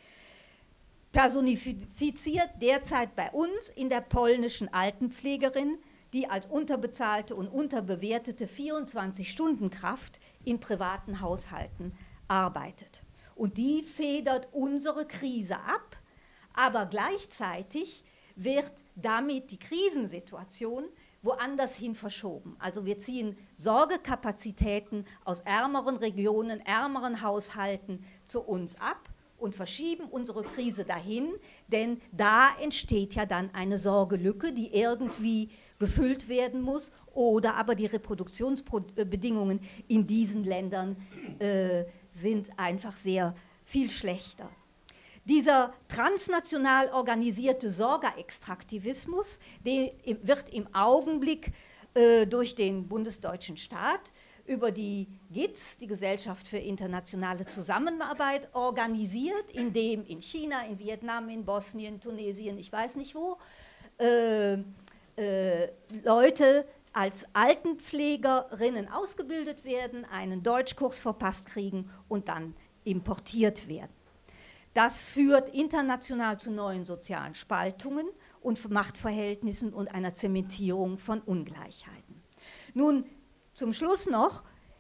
Personifiziert derzeit bei uns in der polnischen Altenpflegerin, die als unterbezahlte und unterbewertete vierundzwanzig-Stunden-Kraft in privaten Haushalten arbeitet. Und die federt unsere Krise ab, aber gleichzeitig wird damit die Krisensituation woanders hin verschoben. Also wir ziehen Sorgekapazitäten aus ärmeren Regionen, ärmeren Haushalten zu uns ab und verschieben unsere Krise dahin, denn da entsteht ja dann eine Sorgelücke, die irgendwie gefüllt werden muss, oder aber die Reproduktionsbedingungen in diesen Ländern äh, sind einfach sehr viel schlechter. Dieser transnational organisierte Sorgeextraktivismus, der wird im Augenblick äh, durch den bundesdeutschen Staat über die G I Z, die Gesellschaft für internationale Zusammenarbeit, organisiert, indem in China, in Vietnam, in Bosnien, Tunesien, ich weiß nicht wo, äh, äh, Leute als Altenpflegerinnen ausgebildet werden, einen Deutschkurs verpasst kriegen und dann importiert werden. Das führt international zu neuen sozialen Spaltungen und Machtverhältnissen und einer Zementierung von Ungleichheiten. Nun, zum Schluss noch,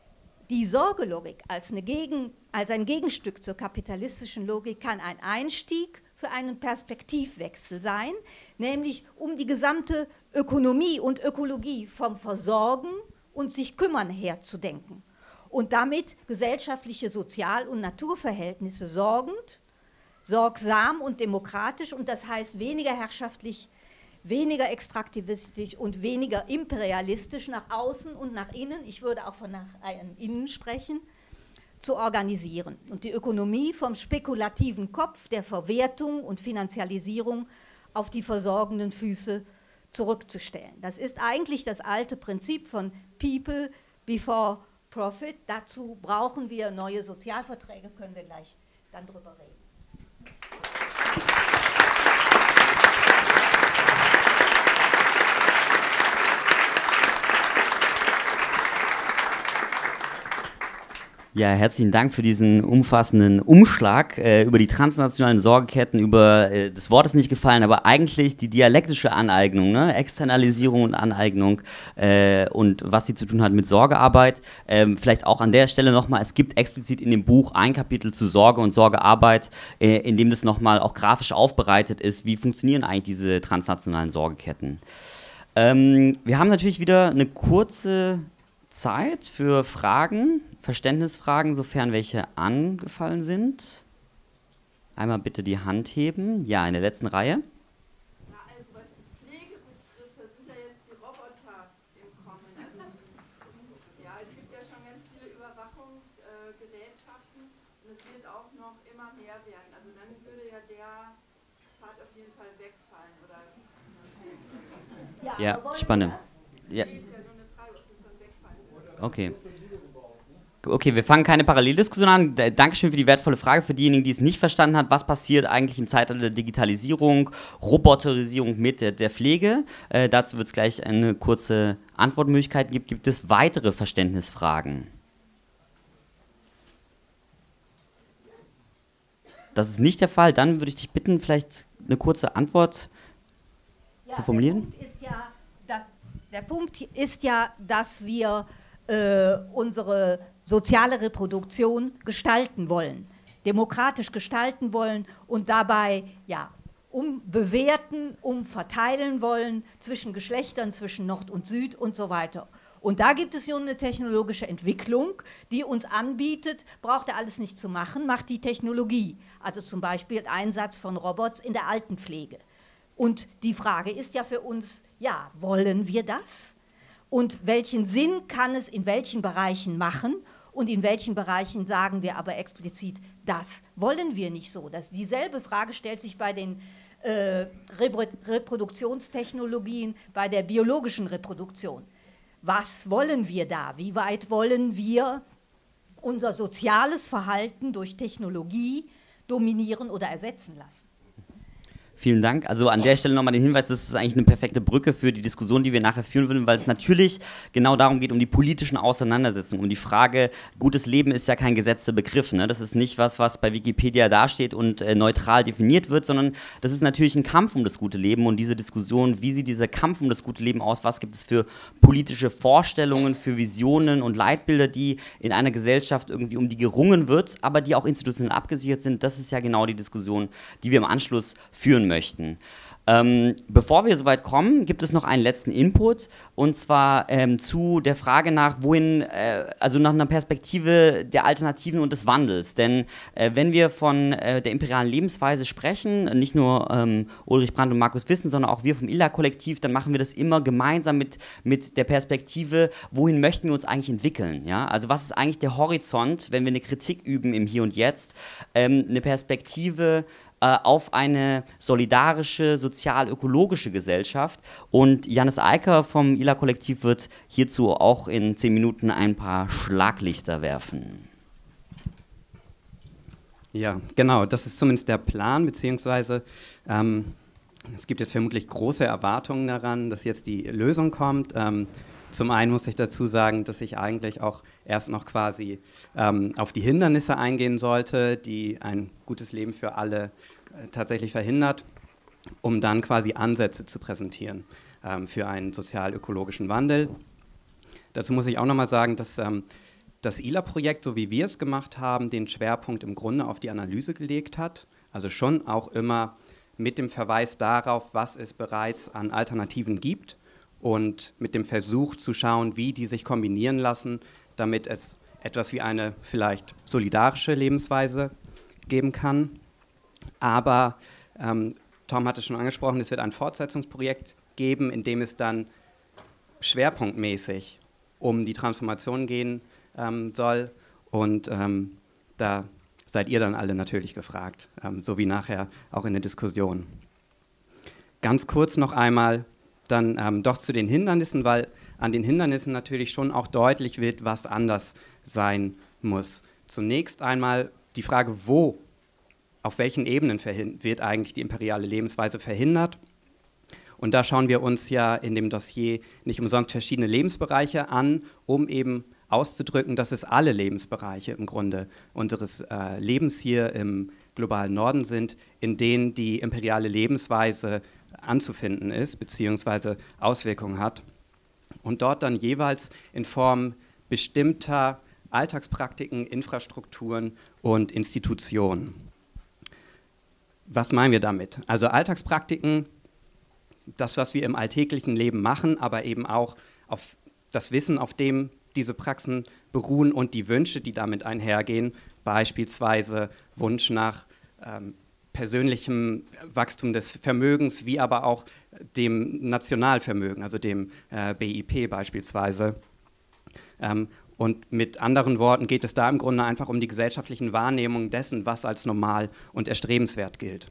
Die Sorgelogik als, eine Gegen, als ein Gegenstück zur kapitalistischen Logik kann ein Einstieg für einen Perspektivwechsel sein, nämlich um die gesamte Ökonomie und Ökologie vom Versorgen und sich kümmern her zu denken und damit gesellschaftliche Sozial- und Naturverhältnisse sorgend, sorgsam und demokratisch, und das heißt weniger herrschaftlich, weniger extraktivistisch und weniger imperialistisch nach außen und nach innen, ich würde auch von nach innen sprechen, zu organisieren und die Ökonomie vom spekulativen Kopf der Verwertung und Finanzialisierung auf die versorgenden Füße zurückzustellen. Das ist eigentlich das alte Prinzip von People before Profit. Dazu brauchen wir neue Sozialverträge, können wir gleich dann drüber reden. Ja, herzlichen Dank für diesen umfassenden Umschlag äh, über die transnationalen Sorgeketten. Über äh, das Wort ist nicht gefallen, aber eigentlich die dialektische Aneignung, ne? Externalisierung und Aneignung äh, und was sie zu tun hat mit Sorgearbeit. Ähm, vielleicht auch an der Stelle nochmal, es gibt explizit in dem Buch ein Kapitel zu Sorge und Sorgearbeit, äh, in dem das nochmal auch grafisch aufbereitet ist, wie funktionieren eigentlich diese transnationalen Sorgeketten. Ähm, wir haben natürlich wieder eine kurze Zeit für Fragen, Verständnisfragen, sofern welche angefallen sind. Einmal bitte die Hand heben. Ja, in der letzten Reihe. Ja, also was die Pflege betrifft, da sind ja jetzt die Roboter im Kommen. Also, ja, es gibt ja schon ganz viele Überwachungsgerätschaften äh, und es wird auch noch immer mehr werden. Also dann würde ja der Part auf jeden Fall wegfallen, oder? Ja, spannend. Ja. Okay. Okay, wir fangen keine Paralleldiskussion an. Dankeschön für die wertvolle Frage. Für diejenigen, die es nicht verstanden haben, was passiert eigentlich im Zeitalter der Digitalisierung, Roboterisierung mit der, der Pflege? Äh, dazu wird es gleich eine kurze Antwortmöglichkeit geben. Gibt es weitere Verständnisfragen? Das ist nicht der Fall. Dann würde ich dich bitten, vielleicht eine kurze Antwort ja, zu formulieren. Der Punkt ist ja, dass, der Punkt ist ja, dass wir äh, unsere soziale Reproduktion gestalten wollen, demokratisch gestalten wollen und dabei ja, umbewerten, umverteilen wollen zwischen Geschlechtern, zwischen Nord und Süd und so weiter. Und da gibt es nun eine technologische Entwicklung, die uns anbietet, braucht er alles nicht zu machen, macht die Technologie. Also zum Beispiel Einsatz von Robots in der Altenpflege. Und die Frage ist ja für uns, ja, wollen wir das? Und welchen Sinn kann es in welchen Bereichen machen? Und in welchen Bereichen sagen wir aber explizit, das wollen wir nicht so. Das, dieselbe Frage stellt sich bei den äh, Reproduktionstechnologien, bei der biologischen Reproduktion. Was wollen wir da? Wie weit wollen wir unser soziales Verhalten durch Technologie dominieren oder ersetzen lassen? Vielen Dank. Also an der Stelle nochmal den Hinweis, das ist eigentlich eine perfekte Brücke für die Diskussion, die wir nachher führen würden, weil es natürlich genau darum geht, um die politischen Auseinandersetzungen, um die Frage, gutes Leben ist ja kein gesetzter Begriff, ne? Das ist nicht was, was bei Wikipedia dasteht und äh, neutral definiert wird, sondern das ist natürlich ein Kampf um das gute Leben und diese Diskussion, wie sieht dieser Kampf um das gute Leben aus, was gibt es für politische Vorstellungen, für Visionen und Leitbilder, die in einer Gesellschaft irgendwie um die gerungen wird, aber die auch institutionell abgesichert sind, das ist ja genau die Diskussion, die wir im Anschluss führen möchten. Ähm, bevor wir soweit kommen, gibt es noch einen letzten Input und zwar ähm, zu der Frage nach, wohin, äh, also nach einer Perspektive der Alternativen und des Wandels. Denn äh, wenn wir von äh, der imperialen Lebensweise sprechen, nicht nur ähm, Ulrich Brandt und Markus Wissen, sondern auch wir vom I L A-Kollektiv, dann machen wir das immer gemeinsam mit, mit der Perspektive, wohin möchten wir uns eigentlich entwickeln. Ja? Also was ist eigentlich der Horizont, wenn wir eine Kritik üben im Hier und Jetzt, ähm, eine Perspektive auf eine solidarische, sozial-ökologische Gesellschaft. Und Jannis Eicker vom I L A-Kollektiv wird hierzu auch in zehn Minuten ein paar Schlaglichter werfen. Ja, genau, das ist zumindest der Plan, beziehungsweise ähm, es gibt jetzt vermutlich große Erwartungen daran, dass jetzt die Lösung kommt. Ähm, Zum einen muss ich dazu sagen, dass ich eigentlich auch erst noch quasi ähm, auf die Hindernisse eingehen sollte, die ein gutes Leben für alle äh, tatsächlich verhindert, um dann quasi Ansätze zu präsentieren ähm, für einen sozial-ökologischen Wandel. Dazu muss ich auch nochmal sagen, dass ähm, das I L A-Projekt, so wie wir es gemacht haben, den Schwerpunkt im Grunde auf die Analyse gelegt hat, also schon auch immer mit dem Verweis darauf, was es bereits an Alternativen gibt und mit dem Versuch zu schauen, wie die sich kombinieren lassen, damit es etwas wie eine vielleicht solidarische Lebensweise geben kann. Aber ähm, Tom hatte schon angesprochen, es wird ein Fortsetzungsprojekt geben, in dem es dann schwerpunktmäßig um die Transformation gehen ähm, soll. Und ähm, da seid ihr dann alle natürlich gefragt, ähm, so wie nachher auch in der Diskussion. Ganz kurz noch einmal dann ähm, doch zu den Hindernissen, weil an den Hindernissen natürlich schon auch deutlich wird, was anders sein muss. Zunächst einmal die Frage, wo, auf welchen Ebenen wird eigentlich die imperiale Lebensweise verhindert. Und da schauen wir uns ja in dem Dossier nicht umsonst verschiedene Lebensbereiche an, um eben auszudrücken, dass es alle Lebensbereiche im Grunde unseres äh, Lebens hier im globalen Norden sind, in denen die imperiale Lebensweise anzufinden ist, beziehungsweise Auswirkungen hat. Und dort dann jeweils in Form bestimmter Alltagspraktiken, Infrastrukturen und Institutionen. Was meinen wir damit? Also Alltagspraktiken, das, was wir im alltäglichen Leben machen, aber eben auch auf das Wissen, auf dem diese Praxen beruhen und die Wünsche, die damit einhergehen, beispielsweise Wunsch nach ähm, persönlichem Wachstum des Vermögens, wie aber auch dem Nationalvermögen, also dem äh, B I P beispielsweise. Ähm, und mit anderen Worten geht es da im Grunde einfach um die gesellschaftlichen Wahrnehmungen dessen, was als normal und erstrebenswert gilt.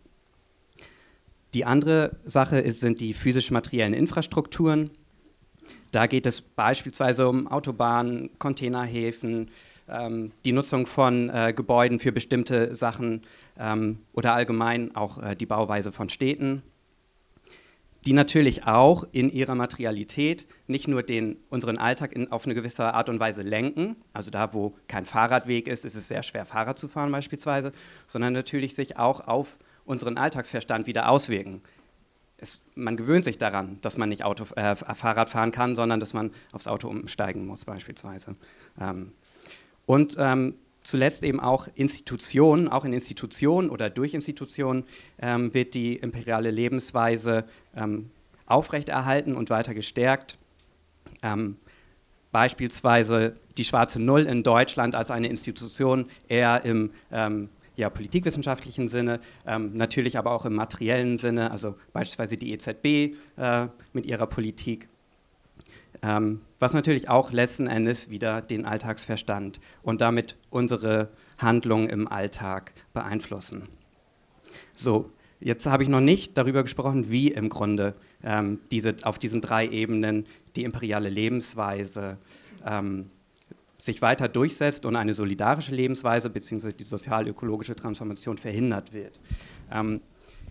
Die andere Sache ist, sind die physisch-materiellen Infrastrukturen. Da geht es beispielsweise um Autobahnen, Containerhäfen, ähm, die Nutzung von äh, Gebäuden für bestimmte Sachen ähm, oder allgemein auch äh, die Bauweise von Städten, die natürlich auch in ihrer Materialität nicht nur den, unseren Alltag in, auf eine gewisse Art und Weise lenken, also da, wo kein Fahrradweg ist, ist es sehr schwer, Fahrrad zu fahren beispielsweise, sondern natürlich sich auch auf unseren Alltagsverstand wieder auswirken. Es, man gewöhnt sich daran, dass man nicht Auto, äh, Fahrrad fahren kann, sondern dass man aufs Auto umsteigen muss beispielsweise. Ähm, und ähm, zuletzt eben auch Institutionen, auch in Institutionen oder durch Institutionen ähm, wird die imperiale Lebensweise ähm, aufrechterhalten und weiter gestärkt. Ähm, beispielsweise die Schwarze Null in Deutschland als eine Institution eher im ähm, ja, politikwissenschaftlichen Sinne, ähm, natürlich aber auch im materiellen Sinne, also beispielsweise die E Z B äh, mit ihrer Politik, ähm, was natürlich auch letzten Endes wieder den Alltagsverstand und damit unsere Handlungen im Alltag beeinflussen. So, jetzt habe ich noch nicht darüber gesprochen, wie im Grunde ähm, diese, auf diesen drei Ebenen die imperiale Lebensweise ähm, sich weiter durchsetzt und eine solidarische Lebensweise bzw. die sozial-ökologische Transformation verhindert wird. Ähm,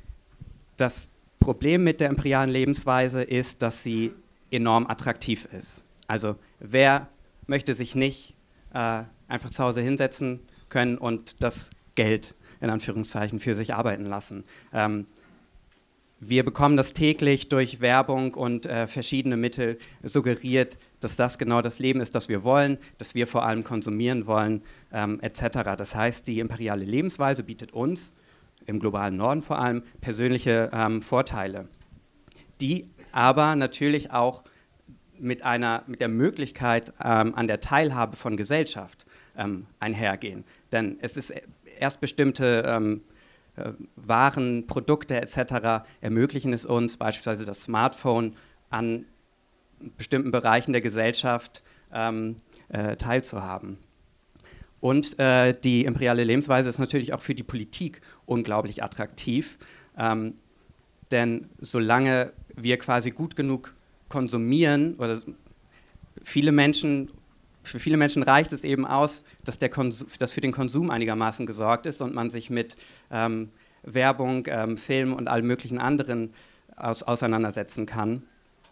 das Problem mit der imperialen Lebensweise ist, dass sie enorm attraktiv ist. Also wer möchte sich nicht äh, einfach zu Hause hinsetzen können und das Geld in Anführungszeichen für sich arbeiten lassen? Ähm, wir bekommen das täglich durch Werbung und äh, verschiedene Mittel suggeriert, dass das genau das Leben ist, das wir wollen, das wir vor allem konsumieren wollen, ähm, et cetera. Das heißt, die imperiale Lebensweise bietet uns, im globalen Norden vor allem, persönliche ähm, Vorteile, die aber natürlich auch mit, einer, mit der Möglichkeit ähm, an der Teilhabe von Gesellschaft ähm, einhergehen. Denn es ist erst bestimmte ähm, äh, Waren, Produkte et cetera ermöglichen es uns, beispielsweise das Smartphone, an bestimmten Bereichen der Gesellschaft ähm, äh, teilzuhaben. Und äh, die imperiale Lebensweise ist natürlich auch für die Politik unglaublich attraktiv, ähm, denn solange wir quasi gut genug konsumieren, oder viele Menschen, für viele Menschen reicht es eben aus, dass, der Konsum, dass für den Konsum einigermaßen gesorgt ist und man sich mit ähm, Werbung, ähm, Film und allem möglichen anderen aus, auseinandersetzen kann,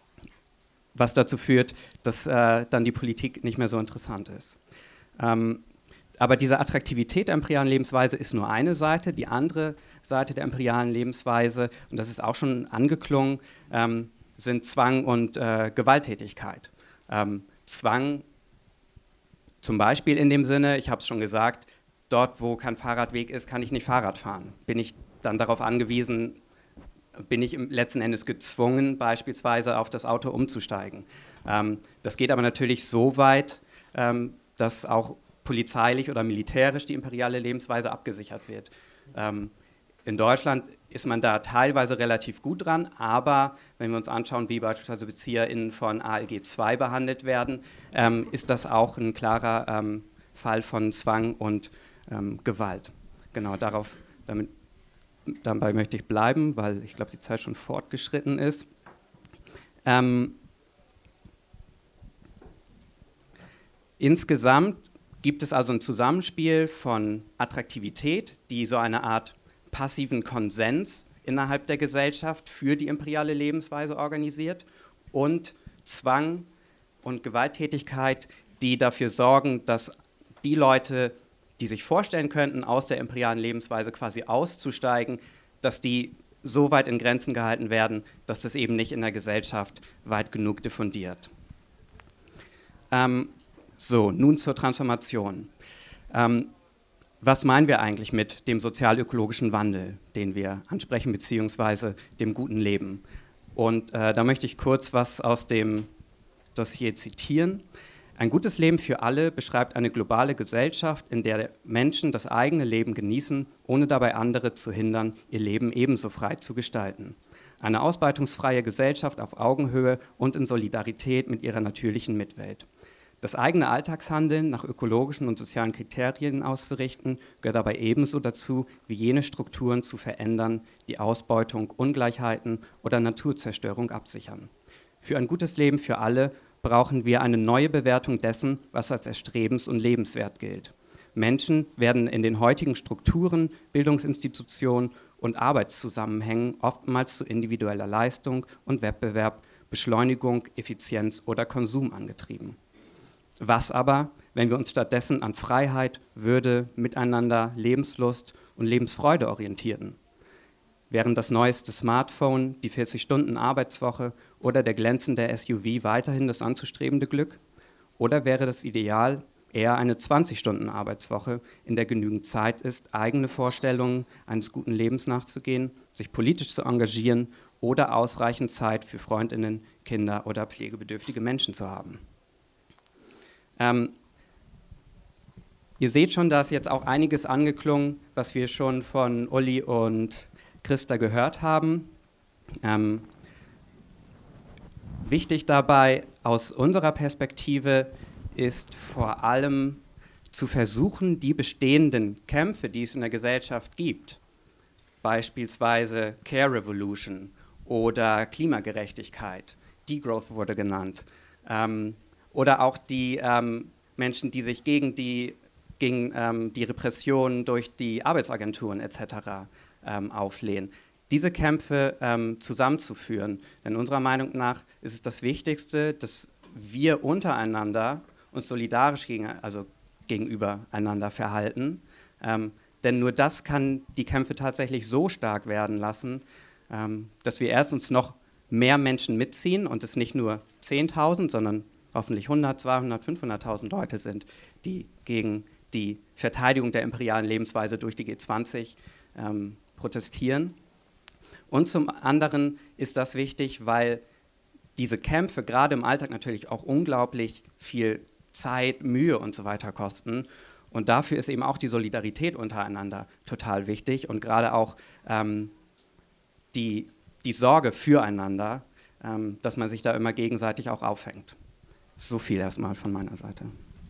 was dazu führt, dass äh, dann die Politik nicht mehr so interessant ist. Ähm, aber diese Attraktivität der imperialen Lebensweise ist nur eine Seite. Die andere Seite der imperialen Lebensweise, und das ist auch schon angeklungen, ähm, sind Zwang und äh, Gewalttätigkeit. Ähm, Zwang zum Beispiel in dem Sinne, ich habe es schon gesagt, dort, wo kein Fahrradweg ist, kann ich nicht Fahrrad fahren. Bin ich dann darauf angewiesen, bin ich letzten Endes gezwungen, beispielsweise auf das Auto umzusteigen. Ähm, das geht aber natürlich so weit, ähm, dass auch polizeilich oder militärisch die imperiale Lebensweise abgesichert wird. Ähm, in Deutschland ist man da teilweise relativ gut dran, aber wenn wir uns anschauen, wie beispielsweise BezieherInnen von A L G zwei behandelt werden, ähm, ist das auch ein klarer ähm, Fall von Zwang und ähm, Gewalt. Genau, darauf, damit dabei möchte ich bleiben, weil ich glaube, die Zeit schon fortgeschritten ist. Ähm, insgesamt gibt es also ein Zusammenspiel von Attraktivität, die so eine Art passiven Konsens innerhalb der Gesellschaft für die imperiale Lebensweise organisiert, und Zwang und Gewalttätigkeit, die dafür sorgen, dass die Leute, die sich vorstellen könnten, aus der imperialen Lebensweise quasi auszusteigen, dass die so weit in Grenzen gehalten werden, dass das eben nicht in der Gesellschaft weit genug diffundiert. Ähm, so, nun zur Transformation. Ähm, was meinen wir eigentlich mit dem sozial-ökologischen Wandel, den wir ansprechen, beziehungsweise dem guten Leben? Und äh, da möchte ich kurz was aus dem Dossier zitieren. Ein gutes Leben für alle beschreibt eine globale Gesellschaft, in der Menschen das eigene Leben genießen, ohne dabei andere zu hindern, ihr Leben ebenso frei zu gestalten. Eine ausbeutungsfreie Gesellschaft auf Augenhöhe und in Solidarität mit ihrer natürlichen Mitwelt. Das eigene Alltagshandeln nach ökologischen und sozialen Kriterien auszurichten, gehört dabei ebenso dazu, wie jene Strukturen zu verändern, die Ausbeutung, Ungleichheiten oder Naturzerstörung absichern. Für ein gutes Leben für alle brauchen wir eine neue Bewertung dessen, was als erstrebens- und lebenswert gilt. Menschen werden in den heutigen Strukturen, Bildungsinstitutionen und Arbeitszusammenhängen oftmals zu individueller Leistung und Wettbewerb, Beschleunigung, Effizienz oder Konsum angetrieben. Was aber, wenn wir uns stattdessen an Freiheit, Würde, Miteinander, Lebenslust und Lebensfreude orientierten? Wären das neueste Smartphone, die vierzig-Stunden-Arbeitswoche oder der glänzende S U V weiterhin das anzustrebende Glück? Oder wäre das Ideal eher eine zwanzig-Stunden-Arbeitswoche, in der genügend Zeit ist, eigene Vorstellungen eines guten Lebens nachzugehen, sich politisch zu engagieren oder ausreichend Zeit für Freundinnen, Kinder oder pflegebedürftige Menschen zu haben? Ähm, ihr seht schon, da ist jetzt auch einiges angeklungen, was wir schon von Uli und Christa gehört haben. Ähm, wichtig dabei aus unserer Perspektive ist vor allem zu versuchen, die bestehenden Kämpfe, die es in der Gesellschaft gibt, beispielsweise Care Revolution oder Klimagerechtigkeit, Degrowth wurde genannt, ähm, oder auch die ähm, Menschen, die sich gegen die, gegen, ähm, die Repression durch die Arbeitsagenturen et cetera Ähm, auflehnen. Diese Kämpfe ähm, zusammenzuführen. Denn unserer Meinung nach ist es das Wichtigste, dass wir untereinander uns solidarisch gegen, also gegenüber einander verhalten. Ähm, denn nur das kann die Kämpfe tatsächlich so stark werden lassen, ähm, dass wir erstens noch mehr Menschen mitziehen und es nicht nur zehntausend, sondern hoffentlich hundert, zweihundert, fünfhunderttausend Leute sind, die gegen die Verteidigung der imperialen Lebensweise durch die G zwanzig ähm, protestieren. Und zum anderen ist das wichtig, weil diese Kämpfe gerade im Alltag natürlich auch unglaublich viel Zeit, Mühe und so weiter kosten. Und dafür ist eben auch die Solidarität untereinander total wichtig und gerade auch ähm, die, die Sorge füreinander, ähm, dass man sich da immer gegenseitig auch auffängt. So viel erstmal von meiner Seite.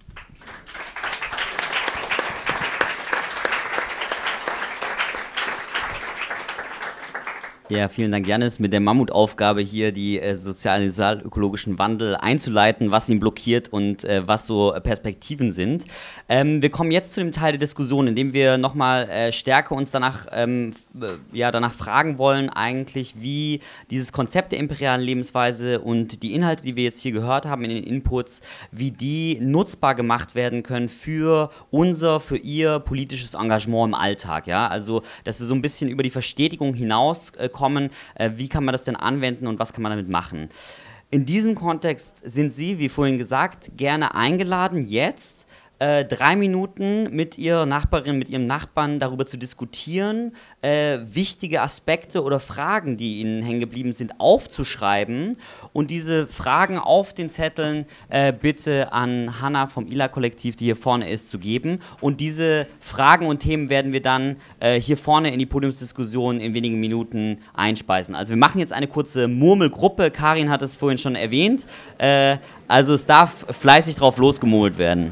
Ja, vielen Dank, Janis, mit der Mammutaufgabe hier die äh, sozialen, sozial-ökologischen Wandel einzuleiten, was ihn blockiert und äh, was so äh, Perspektiven sind. Ähm, wir kommen jetzt zu dem Teil der Diskussion, in dem wir nochmal äh, stärker uns danach, ähm, äh, ja, danach fragen wollen, eigentlich, wie dieses Konzept der imperialen Lebensweise und die Inhalte, die wir jetzt hier gehört haben in den Inputs, wie die nutzbar gemacht werden können für unser, für ihr politisches Engagement im Alltag. Ja? Also, dass wir so ein bisschen über die Verstetigung hinaus äh, kommen, äh, wie kann man das denn anwenden und was kann man damit machen. In diesem Kontext sind Sie, wie vorhin gesagt, gerne eingeladen, jetzt äh, drei Minuten mit ihrer Nachbarin, mit ihrem Nachbarn darüber zu diskutieren, äh, wichtige Aspekte oder Fragen, die ihnen hängen geblieben sind, aufzuschreiben und diese Fragen auf den Zetteln äh, bitte an Hanna vom I L A-Kollektiv, die hier vorne ist, zu geben. Und diese Fragen und Themen werden wir dann äh, hier vorne in die Podiumsdiskussion in wenigen Minuten einspeisen. Also wir machen jetzt eine kurze Murmelgruppe. Karin hat es vorhin schon erwähnt. Äh, also es darf fleißig drauf losgemurmelt werden.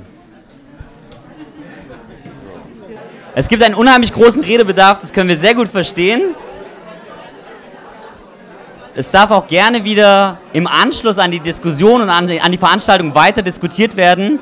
Es gibt einen unheimlich großen Redebedarf, das können wir sehr gut verstehen. Es darf auch gerne wieder im Anschluss an die Diskussion und an die, an die Veranstaltung weiter diskutiert werden.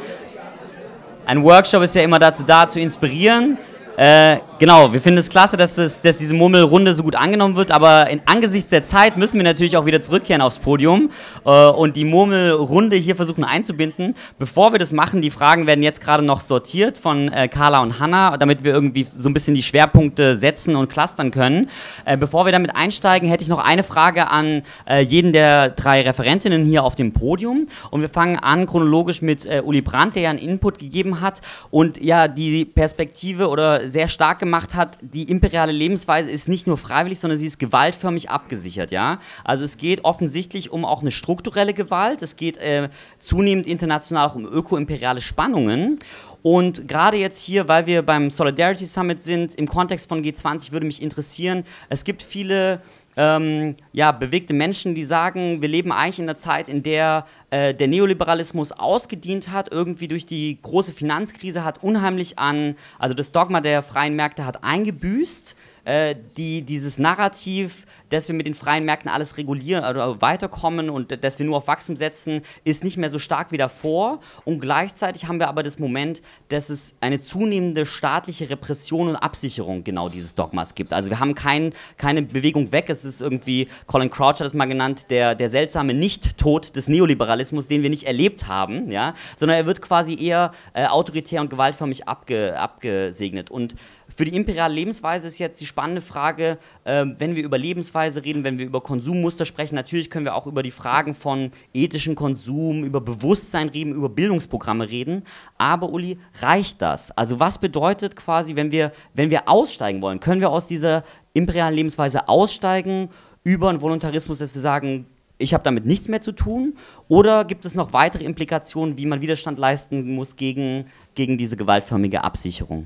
Ein Workshop ist ja immer dazu da, zu inspirieren. Äh, genau, wir finden es klasse, dass, das, dass diese Murmelrunde so gut angenommen wird, aber in, angesichts der Zeit müssen wir natürlich auch wieder zurückkehren aufs Podium äh, und die Murmelrunde hier versuchen einzubinden. Bevor wir das machen, die Fragen werden jetzt gerade noch sortiert von äh, Carla und Hanna, damit wir irgendwie so ein bisschen die Schwerpunkte setzen und clustern können. Äh, bevor wir damit einsteigen, hätte ich noch eine Frage an äh, jeden der drei Referentinnen hier auf dem Podium und wir fangen an chronologisch mit äh, Uli Brandt, der ja einen Input gegeben hat und ja die Perspektive oder sehr stark gemacht hat, die imperiale Lebensweise ist nicht nur freiwillig, sondern sie ist gewaltförmig abgesichert, ja. Also es geht offensichtlich um auch eine strukturelle Gewalt, es geht äh, zunehmend international auch um öko-imperiale Spannungen. Und gerade jetzt hier, weil wir beim Solidarity Summit sind, im Kontext von G zwanzig würde mich interessieren, es gibt viele ähm, ja, bewegte Menschen, die sagen, wir leben eigentlich in einer Zeit, in der äh, der Neoliberalismus ausgedient hat, irgendwie durch die große Finanzkrise hat unheimlich an, also das Dogma der freien Märkte hat eingebüßt. Äh, die, dieses Narrativ, dass wir mit den freien Märkten alles regulieren oder weiterkommen und dass wir nur auf Wachstum setzen, ist nicht mehr so stark wie davor. Und gleichzeitig haben wir aber das Moment, dass es eine zunehmende staatliche Repression und Absicherung genau dieses Dogmas gibt. Also wir haben kein, keine Bewegung weg. Es ist irgendwie, Colin Crouch hat es mal genannt, der, der seltsame Nicht-Tod des Neoliberalismus, den wir nicht erlebt haben, ja? Sondern er wird quasi eher äh, autoritär und gewaltförmig abge, abgesegnet. Und für die imperiale Lebensweise ist jetzt die spannende Frage, äh, wenn wir über Lebensweise reden, wenn wir über Konsummuster sprechen, natürlich können wir auch über die Fragen von ethischem Konsum, über Bewusstsein reden, über Bildungsprogramme reden, aber Uli, reicht das? Also was bedeutet quasi, wenn wir, wenn wir aussteigen wollen, können wir aus dieser imperialen Lebensweise aussteigen über einen Voluntarismus, dass wir sagen, ich habe damit nichts mehr zu tun, oder gibt es noch weitere Implikationen, wie man Widerstand leisten muss gegen, gegen diese gewaltförmige Absicherung?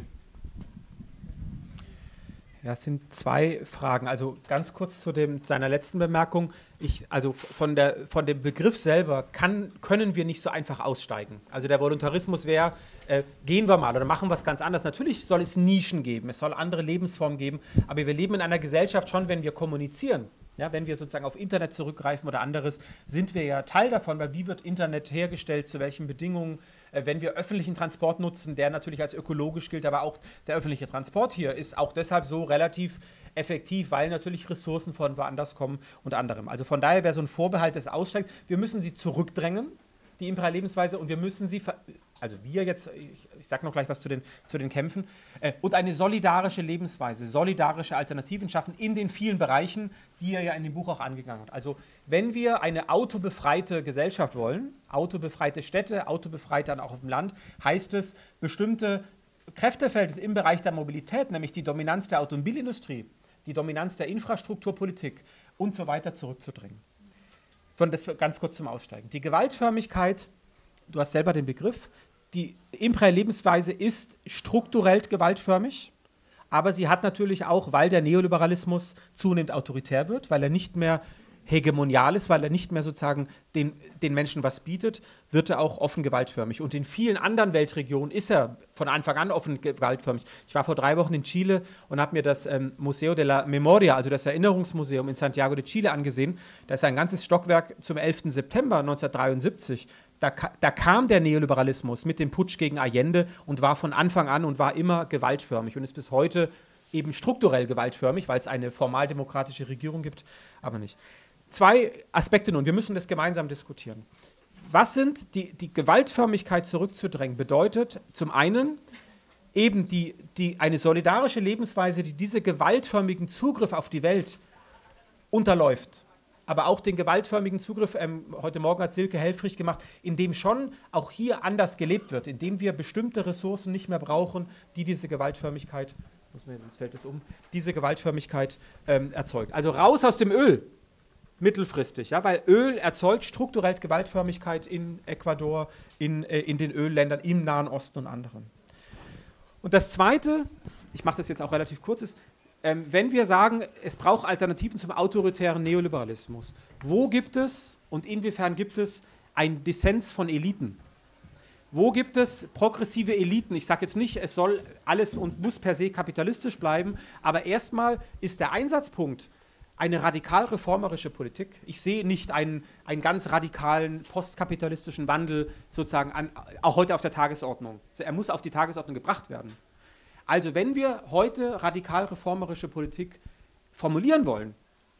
Ja, es sind zwei Fragen. Also ganz kurz zu dem, seiner letzten Bemerkung. Ich, also von, der, von dem Begriff selber kann, können wir nicht so einfach aussteigen. Also der Voluntarismus wäre, äh, gehen wir mal oder machen wir es ganz anders. Natürlich soll es Nischen geben, es soll andere Lebensformen geben, aber wir leben in einer Gesellschaft schon, wenn wir kommunizieren. Ja, wenn wir sozusagen auf Internet zurückgreifen oder anderes, sind wir ja Teil davon, weil wie wird Internet hergestellt, zu welchen Bedingungen, äh, wenn wir öffentlichen Transport nutzen, der natürlich als ökologisch gilt, aber auch der öffentliche Transport hier ist auch deshalb so relativ effektiv, weil natürlich Ressourcen von woanders kommen und anderem. Also von daher wäre so ein Vorbehalt des Aussteigens, wir müssen sie zurückdrängen, die imperiale Lebensweise, und wir müssen sie, also wir jetzt, ich, ich sage noch gleich was zu den, zu den Kämpfen, äh, und eine solidarische Lebensweise, solidarische Alternativen schaffen in den vielen Bereichen, die er ja in dem Buch auch angegangen hat. Also wenn wir eine autobefreite Gesellschaft wollen, autobefreite Städte, autobefreite dann auch auf dem Land, heißt es, bestimmte Kräftefelder im Bereich der Mobilität, nämlich die Dominanz der Automobilindustrie, die Dominanz der Infrastrukturpolitik und so weiter zurückzudrängen. Von das ganz kurz zum Aussteigen. Die Gewaltförmigkeit, du hast selber den Begriff, die imperiale Lebensweise ist strukturell gewaltförmig, aber sie hat natürlich auch, weil der Neoliberalismus zunehmend autoritär wird, weil er nicht mehr hegemonial ist, weil er nicht mehr sozusagen den, den Menschen was bietet, wird er auch offen gewaltförmig. Und in vielen anderen Weltregionen ist er von Anfang an offen gewaltförmig. Ich war vor drei Wochen in Chile und habe mir das ähm, Museo de la Memoria, also das Erinnerungsmuseum in Santiago de Chile angesehen. Da ist ein ganzes Stockwerk zum elften September neunzehnhundertdreiundsiebzig. Da, da kam der Neoliberalismus mit dem Putsch gegen Allende und war von Anfang an und war immer gewaltförmig und ist bis heute eben strukturell gewaltförmig, weil es eine formaldemokratische Regierung gibt, aber nicht. Zwei Aspekte nun, wir müssen das gemeinsam diskutieren. Was sind die, die Gewaltförmigkeit zurückzudrängen? Bedeutet zum einen eben die, die, eine solidarische Lebensweise, die diese gewaltförmigen Zugriff auf die Welt unterläuft. aber auch den gewaltförmigen Zugriff, ähm, heute Morgen hat Silke Helfrich gemacht, in dem schon auch hier anders gelebt wird, in dem wir bestimmte Ressourcen nicht mehr brauchen, die diese Gewaltförmigkeit, muss mir, jetzt fällt es um, diese Gewaltförmigkeit ähm, erzeugt. Also raus aus dem Öl, mittelfristig, ja, weil Öl erzeugt strukturell Gewaltförmigkeit in Ecuador, in, äh, in den Ölländern, im Nahen Osten und anderen. Und das Zweite, ich mache das jetzt auch relativ kurz, ist, ähm, wenn wir sagen, es braucht Alternativen zum autoritären Neoliberalismus, wo gibt es und inwiefern gibt es einen Dissens von Eliten? Wo gibt es progressive Eliten? Ich sage jetzt nicht, es soll alles und muss per se kapitalistisch bleiben, aber erstmal ist der Einsatzpunkt eine radikal reformerische Politik. Ich sehe nicht einen, einen ganz radikalen postkapitalistischen Wandel sozusagen an, auch heute auf der Tagesordnung. Er muss auf die Tagesordnung gebracht werden. Also wenn wir heute radikal reformerische Politik formulieren wollen,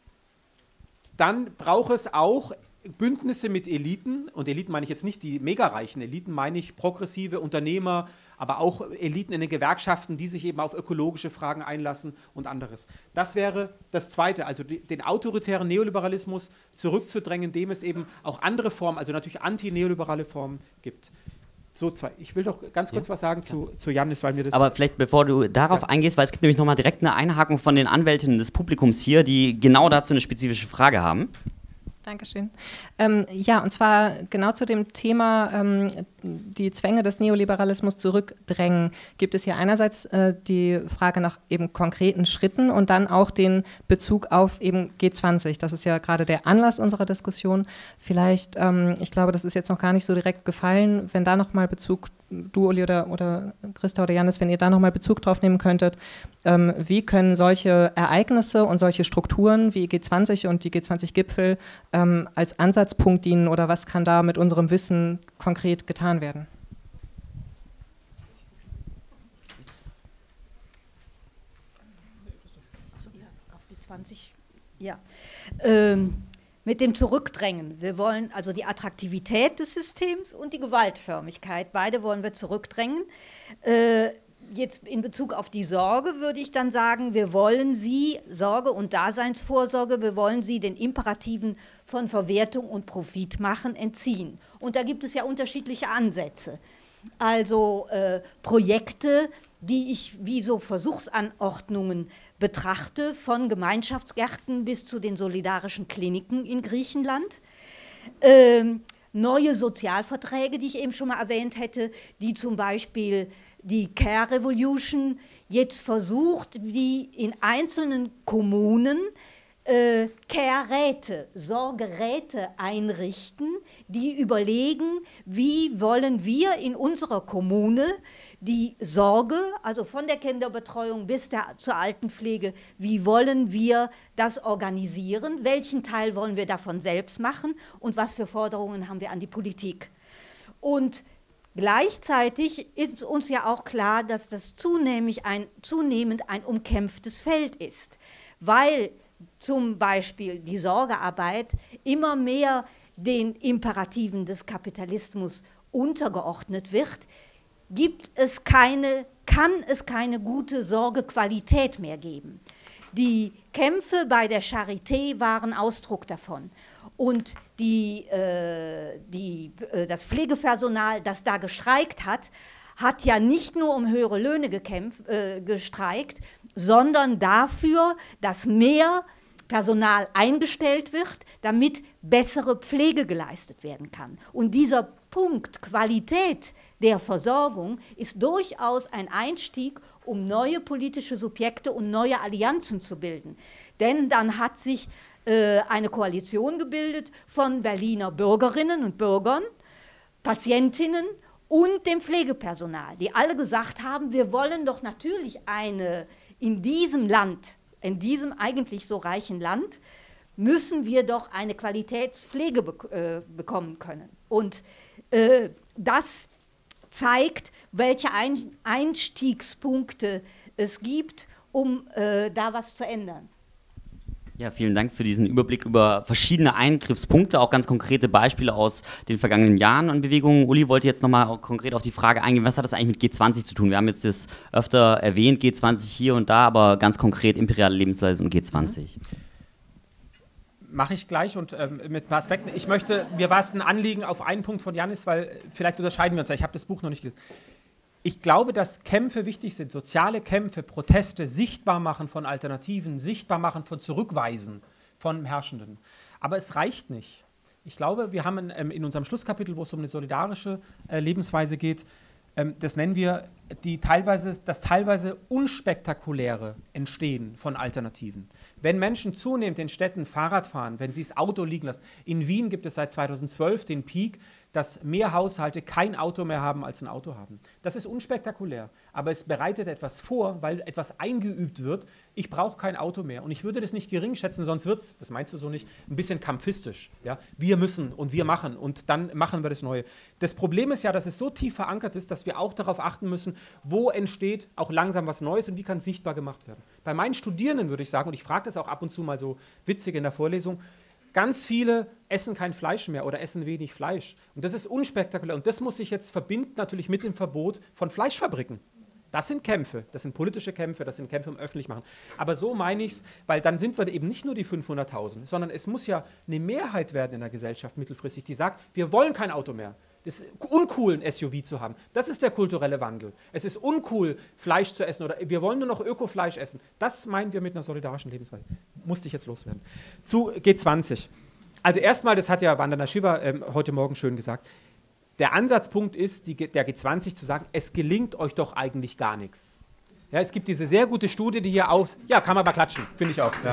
dann braucht es auch Bündnisse mit Eliten, und Eliten meine ich jetzt nicht die megareichen, Eliten meine ich progressive Unternehmer, aber auch Eliten in den Gewerkschaften, die sich eben auf ökologische Fragen einlassen und anderes. Das wäre das Zweite, also die, den autoritären Neoliberalismus zurückzudrängen, dem es eben auch andere Formen, also natürlich anti-neoliberale Formen gibt. So, zwei. Ich will doch ganz kurz ja. was sagen zu, zu Jannis, weil mir das... Aber vielleicht, bevor du darauf ja. eingehst, weil es gibt nämlich nochmal direkt eine Einhaken von den Anwältinnen des Publikums hier, die genau dazu eine spezifische Frage haben. Dankeschön. Ähm, ja, und zwar genau zu dem Thema, ähm, die Zwänge des Neoliberalismus zurückdrängen, gibt es hier einerseits äh, die Frage nach eben konkreten Schritten und dann auch den Bezug auf eben G zwanzig. Das ist ja gerade der Anlass unserer Diskussion. Vielleicht, ähm, ich glaube, das ist jetzt noch gar nicht so direkt gefallen, wenn da nochmal Bezug, du, Uli, oder, oder Christa oder Jannis, wenn ihr da nochmal Bezug drauf nehmen könntet, ähm, wie können solche Ereignisse und solche Strukturen wie G zwanzig und die G zwanzig-Gipfel ähm, als Ansatzpunkt dienen oder was kann da mit unserem Wissen konkret getan werden? Also, ja, auf G zwanzig, ja. Ähm, mit dem Zurückdrängen. Wir wollen also die Attraktivität des Systems und die Gewaltförmigkeit. Beide wollen wir zurückdrängen. Äh, jetzt in Bezug auf die Sorge würde ich dann sagen, wir wollen sie, Sorge und Daseinsvorsorge, wir wollen sie den Imperativen von Verwertung und Profit machen, entziehen. Und da gibt es ja unterschiedliche Ansätze. Also äh, Projekte, die ich wie so Versuchsanordnungen betrachte, von Gemeinschaftsgärten bis zu den solidarischen Kliniken in Griechenland. Ähm, neue Sozialverträge, die ich eben schon mal erwähnt hätte, die zum Beispiel die Care Revolution jetzt versucht, wie in einzelnen Kommunen äh, Care-Räte, Sorgeräte einrichten, die überlegen, wie wollen wir in unserer Kommune die Sorge, also von der Kinderbetreuung bis der, zur Altenpflege, wie wollen wir das organisieren, welchen Teil wollen wir davon selbst machen und was für Forderungen haben wir an die Politik. Und gleichzeitig ist uns ja auch klar, dass das zunehmend ein, zunehmend ein umkämpftes Feld ist, weil zum Beispiel die Sorgearbeit immer mehr den Imperativen des Kapitalismus untergeordnet wird, gibt es keine, kann es keine gute Sorgequalität mehr geben. Die Kämpfe bei der Charité waren Ausdruck davon. Und die, äh, die, äh, das Pflegepersonal, das da gestreikt hat, hat ja nicht nur um höhere Löhne gekämpft, äh, gestreikt, sondern dafür, dass mehr Personal eingestellt wird, damit bessere Pflege geleistet werden kann. Und dieser Punkt Qualität der Versorgung ist durchaus ein Einstieg, um neue politische Subjekte und neue Allianzen zu bilden. Denn dann hat sich äh, eine Koalition gebildet von Berliner Bürgerinnen und Bürgern, Patientinnen und dem Pflegepersonal, die alle gesagt haben, wir wollen doch natürlich eine in diesem Land, in diesem eigentlich so reichen Land, müssen wir doch eine Qualitätspflege be äh, bekommen können. Und äh, das zeigt, welche Ein Einstiegspunkte es gibt, um äh, da was zu ändern. Ja, vielen Dank für diesen Überblick über verschiedene Eingriffspunkte, auch ganz konkrete Beispiele aus den vergangenen Jahren an Bewegungen. Uli wollte jetzt nochmal konkret auf die Frage eingehen, was hat das eigentlich mit G zwanzig zu tun? Wir haben jetzt das öfter erwähnt, G zwanzig hier und da, aber ganz konkret imperiale Lebensweise und G zwanzig. mache ich gleich und ähm, mit ein paar Aspekten. Ich möchte, mir war es ein Anliegen auf einen Punkt von Jannis, weil vielleicht unterscheiden wir uns ja. Ich habe das Buch noch nicht gelesen. Ich glaube, dass Kämpfe wichtig sind, soziale Kämpfe, Proteste, sichtbar machen von Alternativen, sichtbar machen von Zurückweisen von Herrschenden. Aber es reicht nicht. Ich glaube, wir haben ähm, in unserem Schlusskapitel, wo es um eine solidarische äh, Lebensweise geht, ähm, das nennen wir die teilweise, das teilweise unspektakuläre Entstehen von Alternativen. Wenn Menschen zunehmend in Städten Fahrrad fahren, wenn sie das Auto liegen lassen. In Wien gibt es seit zweitausendzwölf den Peak, dass mehr Haushalte kein Auto mehr haben, als ein Auto haben. Das ist unspektakulär, aber es bereitet etwas vor, weil etwas eingeübt wird. Ich brauche kein Auto mehr. Und ich würde das nicht gering schätzen, sonst wird es, das meinst du so nicht, ein bisschen kampfistisch. Ja? Wir müssen und wir machen und dann machen wir das Neue. Das Problem ist ja, dass es so tief verankert ist, dass wir auch darauf achten müssen, wo entsteht auch langsam was Neues und wie kann es sichtbar gemacht werden. Bei meinen Studierenden würde ich sagen, und ich frage das auch ab und zu mal so witzig in der Vorlesung, ganz viele essen kein Fleisch mehr oder essen wenig Fleisch. Und das ist unspektakulär. Und das muss sich jetzt verbinden natürlich mit dem Verbot von Fleischfabriken. Das sind Kämpfe, das sind politische Kämpfe, das sind Kämpfe um öffentlich machen. Aber so meine ich es, weil dann sind wir eben nicht nur die fünfhunderttausend, sondern es muss ja eine Mehrheit werden in der Gesellschaft mittelfristig, die sagt, wir wollen kein Auto mehr. Es ist uncool, ein S U V zu haben. Das ist der kulturelle Wandel. Es ist uncool, Fleisch zu essen oder wir wollen nur noch Ökofleisch essen. Das meinen wir mit einer solidarischen Lebensweise. Musste ich jetzt loswerden. Zu G zwanzig. Also erstmal, das hat ja Vandana Shiva ähm, heute Morgen schön gesagt, der Ansatzpunkt ist, die, der G zwanzig zu sagen, es gelingt euch doch eigentlich gar nichts. Ja, es gibt diese sehr gute Studie, die hier aus... Ja, kann man aber klatschen, finde ich auch. Ja.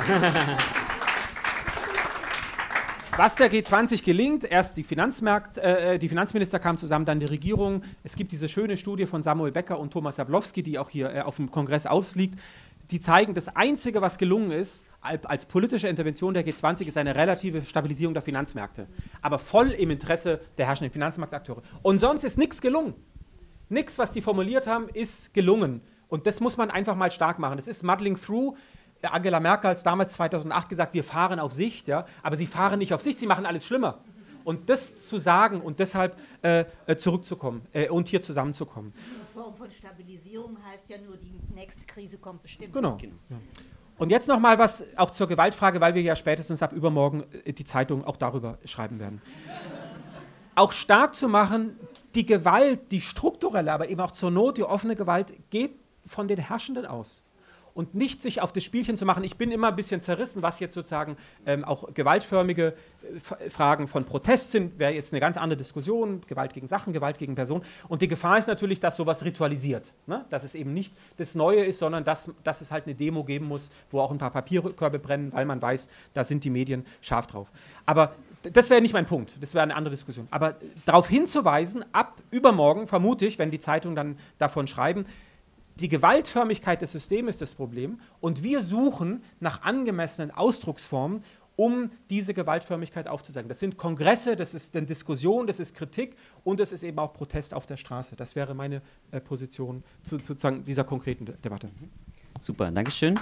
Was der G zwanzig gelingt, erst die, Finanzmarkt, äh, die Finanzminister kamen zusammen, dann die Regierung. Es gibt diese schöne Studie von Samuel Becker und Thomas Jablowski, die auch hier äh, auf dem Kongress ausliegt. Die zeigen, das Einzige, was gelungen ist, als politische Intervention der G zwanzig, ist eine relative Stabilisierung der Finanzmärkte. Aber voll im Interesse der herrschenden Finanzmarktakteure. Und sonst ist nichts gelungen. Nichts, was die formuliert haben, ist gelungen. Und das muss man einfach mal stark machen. Das ist muddling through. Angela Merkel hat damals zweitausendacht gesagt, wir fahren auf Sicht, ja, aber sie fahren nicht auf Sicht, sie machen alles schlimmer. Und das zu sagen und deshalb äh, zurückzukommen äh, und hier zusammenzukommen. Diese Form von Stabilisierung heißt ja nur, die nächste Krise kommt bestimmt. Genau. Ja. Und jetzt noch mal was auch zur Gewaltfrage, weil wir ja spätestens ab übermorgen die Zeitung auch darüber schreiben werden. Auch stark zu machen, die Gewalt, die strukturelle, aber eben auch zur Not die offene Gewalt, geht von den Herrschenden aus. Und nicht sich auf das Spielchen zu machen. Ich bin immer ein bisschen zerrissen, was jetzt sozusagen ähm, auch gewaltförmige äh, Fragen von Protest sind, wäre jetzt eine ganz andere Diskussion, Gewalt gegen Sachen, Gewalt gegen Personen. Und die Gefahr ist natürlich, dass sowas ritualisiert, ne? Dass es eben nicht das Neue ist, sondern dass, dass es halt eine Demo geben muss, wo auch ein paar Papierkörbe brennen, weil man weiß, da sind die Medien scharf drauf. Aber das wäre nicht mein Punkt, das wäre eine andere Diskussion. Aber darauf hinzuweisen, ab übermorgen, vermute ich, wenn die Zeitungen dann davon schreiben, die Gewaltförmigkeit des Systems ist das Problem und wir suchen nach angemessenen Ausdrucksformen, um diese Gewaltförmigkeit aufzuzeigen. Das sind Kongresse, das ist eine Diskussion, das ist Kritik und das ist eben auch Protest auf der Straße. Das wäre meine äh, Position zu, zu sozusagen dieser konkreten De- Debatte. Super, Dankeschön.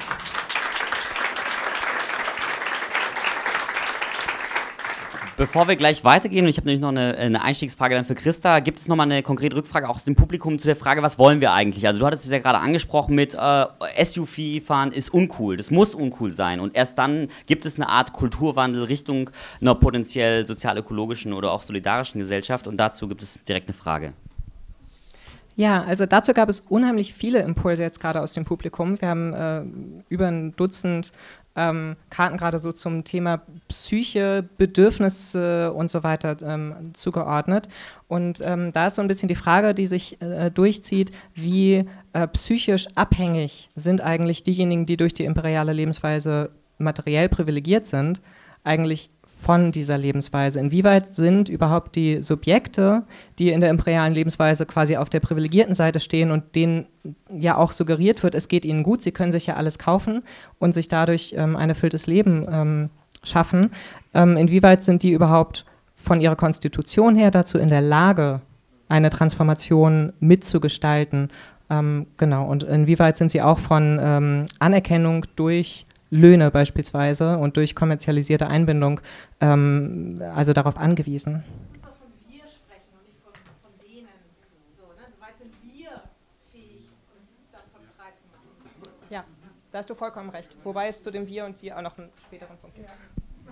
Bevor wir gleich weitergehen, und ich habe nämlich noch eine, eine Einstiegsfrage dann für Christa, gibt es nochmal eine konkrete Rückfrage auch aus dem Publikum zu der Frage, was wollen wir eigentlich? Also du hattest es ja gerade angesprochen mit äh, S U V-Fahren ist uncool, das muss uncool sein und erst dann gibt es eine Art Kulturwandel Richtung einer potenziell sozial-ökologischen oder auch solidarischen Gesellschaft und dazu gibt es direkt eine Frage. Ja, also dazu gab es unheimlich viele Impulse jetzt gerade aus dem Publikum. Wir haben äh, über ein Dutzend ähm, Karten gerade so zum Thema Psyche, Bedürfnisse und so weiter ähm, zugeordnet. Und ähm, da ist so ein bisschen die Frage, die sich äh, durchzieht, wie äh, psychisch abhängig sind eigentlich diejenigen, die durch die imperiale Lebensweise materiell privilegiert sind, eigentlich von dieser Lebensweise. Inwieweit sind überhaupt die Subjekte, die in der imperialen Lebensweise quasi auf der privilegierten Seite stehen und denen ja auch suggeriert wird, es geht ihnen gut, sie können sich ja alles kaufen und sich dadurch ähm, ein erfülltes Leben ähm, schaffen. Ähm, inwieweit sind die überhaupt von ihrer Konstitution her dazu in der Lage, eine Transformation mitzugestalten? Ähm, genau, und inwieweit sind sie auch von ähm, Anerkennung durch Löhne beispielsweise und durch kommerzialisierte Einbindung ähm, also darauf angewiesen. Es ist auch von wir sprechen und nicht von, von denen. So, ne? Weil sind wir fähig, uns davon frei zu machen. Ja, da hast du vollkommen recht. Wobei es zu dem Wir und die auch noch einen späteren Punkt gibt.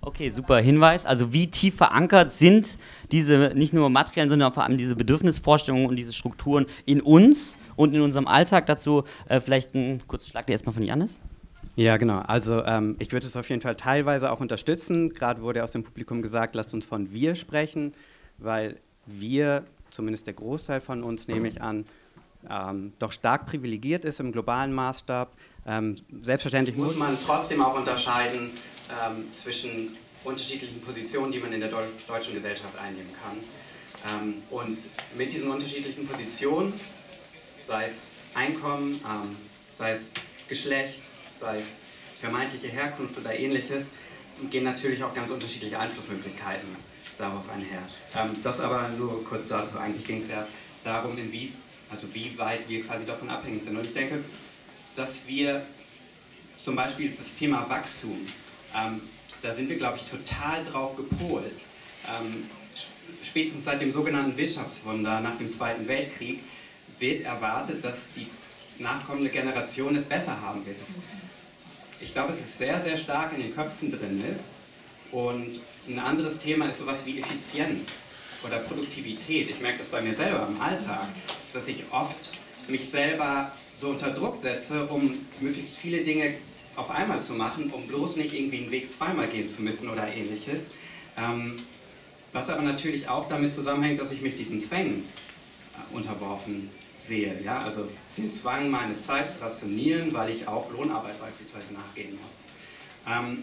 Okay, super Hinweis. Also wie tief verankert sind diese nicht nur materiellen, sondern vor allem diese Bedürfnisvorstellungen und diese Strukturen in uns und in unserem Alltag. Dazu äh, vielleicht ein kurzes Schlag erstmal von Jannis. Ja, genau. Also ähm, ich würde es auf jeden Fall teilweise auch unterstützen. Gerade wurde aus dem Publikum gesagt, lasst uns von wir sprechen, weil wir, zumindest der Großteil von uns, nehme ich an, ähm, doch stark privilegiert ist im globalen Maßstab. Ähm, selbstverständlich muss man trotzdem auch unterscheiden ähm, zwischen unterschiedlichen Positionen, die man in der Deu- deutschen Gesellschaft einnehmen kann. Ähm, und mit diesen unterschiedlichen Positionen, sei es Einkommen, ähm, sei es Geschlecht, sei es vermeintliche Herkunft oder ähnliches, gehen natürlich auch ganz unterschiedliche Einflussmöglichkeiten darauf einher. Ähm, das aber nur kurz dazu, eigentlich ging es ja darum, inwie, also wie weit wir quasi davon abhängig sind. Und ich denke, dass wir zum Beispiel das Thema Wachstum, ähm, da sind wir, glaube ich, total drauf gepolt. Ähm, spätestens seit dem sogenannten Wirtschaftswunder nach dem Zweiten Weltkrieg wird erwartet, dass die nachkommende Generation es besser haben wird. Das, ich glaube, es ist sehr, sehr stark in den Köpfen drin ist. Und ein anderes Thema ist sowas wie Effizienz oder Produktivität. Ich merke das bei mir selber im Alltag, dass ich oft mich selber so unter Druck setze, um möglichst viele Dinge auf einmal zu machen, um bloß nicht irgendwie einen Weg zweimal gehen zu müssen oder ähnliches. Ähm, was aber natürlich auch damit zusammenhängt, dass ich mich diesen Zwängen äh, unterworfen sehe. Ja? Also den Zwang, meine Zeit zu rationieren, weil ich auch Lohnarbeit beispielsweise nachgehen muss. Ähm,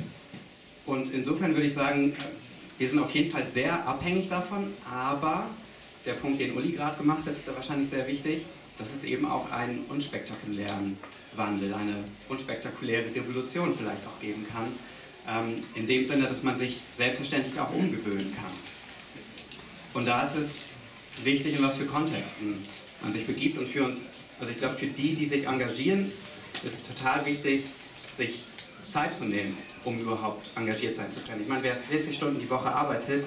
und insofern würde ich sagen, wir sind auf jeden Fall sehr abhängig davon, aber der Punkt, den Uli gerade gemacht hat, ist da wahrscheinlich sehr wichtig, dass es eben auch einen unspektakulären Wandel, eine unspektakuläre Revolution vielleicht auch geben kann, ähm, in dem Sinne, dass man sich selbstverständlich auch umgewöhnen kann. Und da ist es wichtig, in was für Kontexten man sich begibt und für uns, also ich glaube, für die, die sich engagieren, ist es total wichtig, sich Zeit zu nehmen, um überhaupt engagiert sein zu können. Ich meine, wer vierzig Stunden die Woche arbeitet,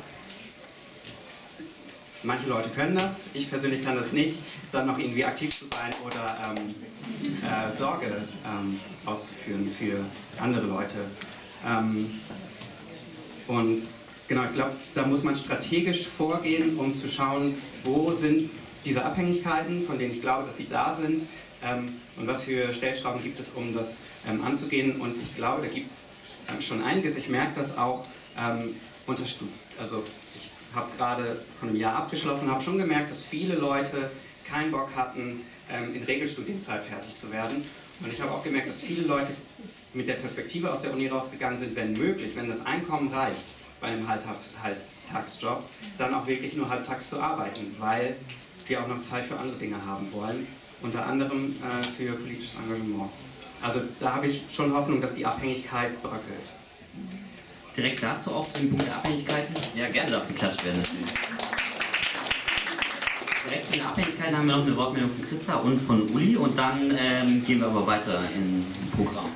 manche Leute können das, ich persönlich kann das nicht, dann noch irgendwie aktiv zu sein oder ähm, äh, Sorge ähm, auszuführen für andere Leute. Ähm, und genau, ich glaube, da muss man strategisch vorgehen, um zu schauen, wo sind diese Abhängigkeiten, von denen ich glaube, dass sie da sind, ähm, und was für Stellschrauben gibt es, um das ähm, anzugehen. Und ich glaube, da gibt es ähm, schon einiges. Ich merke das auch ähm, unter Stud- also ich habe gerade von einem Jahr abgeschlossen, habe schon gemerkt, dass viele Leute keinen Bock hatten, ähm, in Regelstudienzeit fertig zu werden. Und ich habe auch gemerkt, dass viele Leute mit der Perspektive aus der Uni rausgegangen sind, wenn möglich, wenn das Einkommen reicht, bei einem Halbtagsjob, dann auch wirklich nur halbtags zu arbeiten, weil wir auch noch Zeit für andere Dinge haben wollen, unter anderem äh, für politisches Engagement. Also da habe ich schon Hoffnung, dass die Abhängigkeit bröckelt. Direkt dazu auch zu dem Punkt der Abhängigkeiten? Ja, gerne darf geklatscht werden natürlich. Direkt zu den Abhängigkeiten haben wir noch eine Wortmeldung von Christa und von Uli und dann ähm, gehen wir aber weiter im Programm.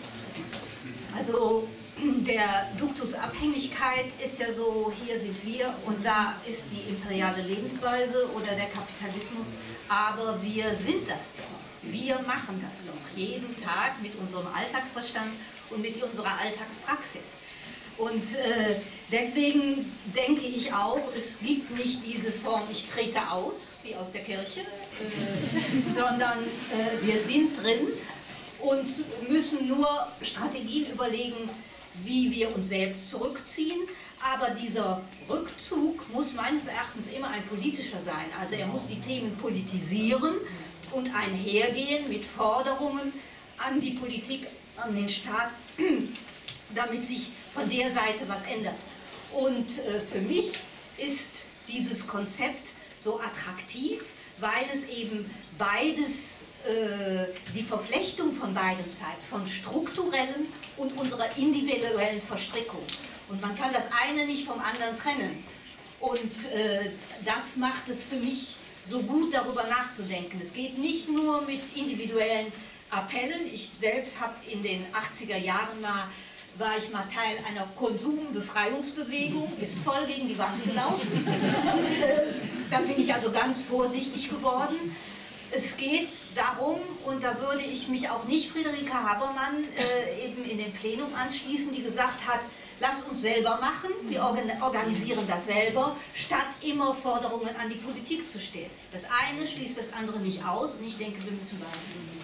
Also der Duktus Abhängigkeit ist ja so, hier sind wir und da ist die imperiale Lebensweise oder der Kapitalismus, aber wir sind das doch. Wir machen das doch jeden Tag mit unserem Alltagsverstand und mit unserer Alltagspraxis. Und äh, deswegen denke ich auch, es gibt nicht diese Form, ich trete aus, wie aus der Kirche, äh, sondern äh, wir sind drin und müssen nur Strategien überlegen, wie wir uns selbst zurückziehen. Aber dieser Rückzug muss meines Erachtens immer ein politischer sein. Also er muss die Themen politisieren und einhergehen mit Forderungen an die Politik, an den Staat, damit sich von der Seite was ändert. Und äh, für mich ist dieses Konzept so attraktiv, weil es eben beides, äh, die Verflechtung von beidem zeigt, von strukturellen und unserer individuellen Verstrickung. Und man kann das eine nicht vom anderen trennen. Und äh, das macht es für mich so gut, darüber nachzudenken. Es geht nicht nur mit individuellen Appellen. Ich selbst habe in den achtziger Jahren mal, war ich mal Teil einer Konsumbefreiungsbewegung, ist voll gegen die Wand gelaufen. Da bin ich also ganz vorsichtig geworden. Es geht darum, und da würde ich mich auch nicht Friederike Habermann äh, eben in dem Plenum anschließen, die gesagt hat, Lass uns selber machen, wir organisieren das selber, statt immer Forderungen an die Politik zu stellen. Das eine schließt das andere nicht aus und ich denke, wir müssen beide.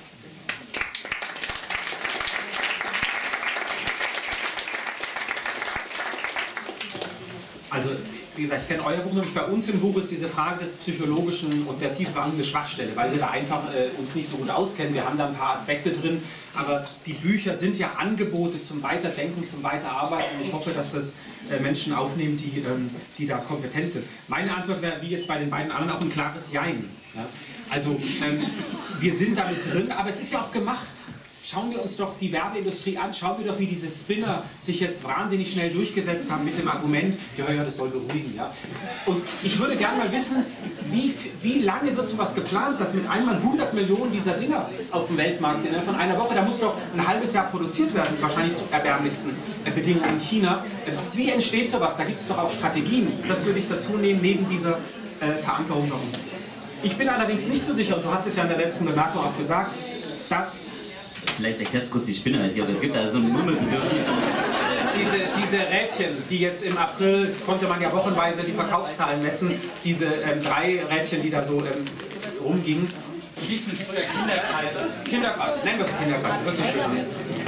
Also, wie gesagt, ich kenne euer Buch nämlich. Bei uns im Buch ist diese Frage des Psychologischen und der tiefen eine Schwachstelle, weil wir da einfach äh, uns nicht so gut auskennen. Wir haben da ein paar Aspekte drin, aber die Bücher sind ja Angebote zum Weiterdenken, zum Weiterarbeiten. Und ich hoffe, dass das äh, Menschen aufnehmen, die, ähm, die da kompetent sind. Meine Antwort wäre, wie jetzt bei den beiden anderen, auch ein klares Jein. Ja? Also, ähm, wir sind damit drin, aber es ist ja auch gemacht. Schauen wir uns doch die Werbeindustrie an, schauen wir doch, wie diese Spinner sich jetzt wahnsinnig schnell durchgesetzt haben mit dem Argument, ja, ja, das soll beruhigen. Ja. Und ich würde gerne mal wissen, wie, wie lange wird sowas geplant, dass mit einmal hundert Millionen dieser Dinger auf dem Weltmarkt sind. Von einer Woche, da muss doch ein halbes Jahr produziert werden, wahrscheinlich zu erbärmlichsten Bedingungen in China. Wie entsteht sowas? Da gibt es doch auch Strategien. Das würde ich dazu nehmen, neben dieser äh, Verankerung bei uns. Ich bin allerdings nicht so sicher, und du hast es ja in der letzten Bemerkung auch gesagt, dass... Vielleicht erklärst du kurz die Spinner. Ich glaube, es gibt da so ein Murmelbedürfnis. Diese, diese Rädchen, die jetzt im April, konnte man ja wochenweise die Verkaufszahlen messen, diese ähm, drei Rädchen, die da so ähm, rumgingen. Die hießen früher Kinderkreise. Kinderkreise, nennen wir es Kinderkreise, hört sich schön an.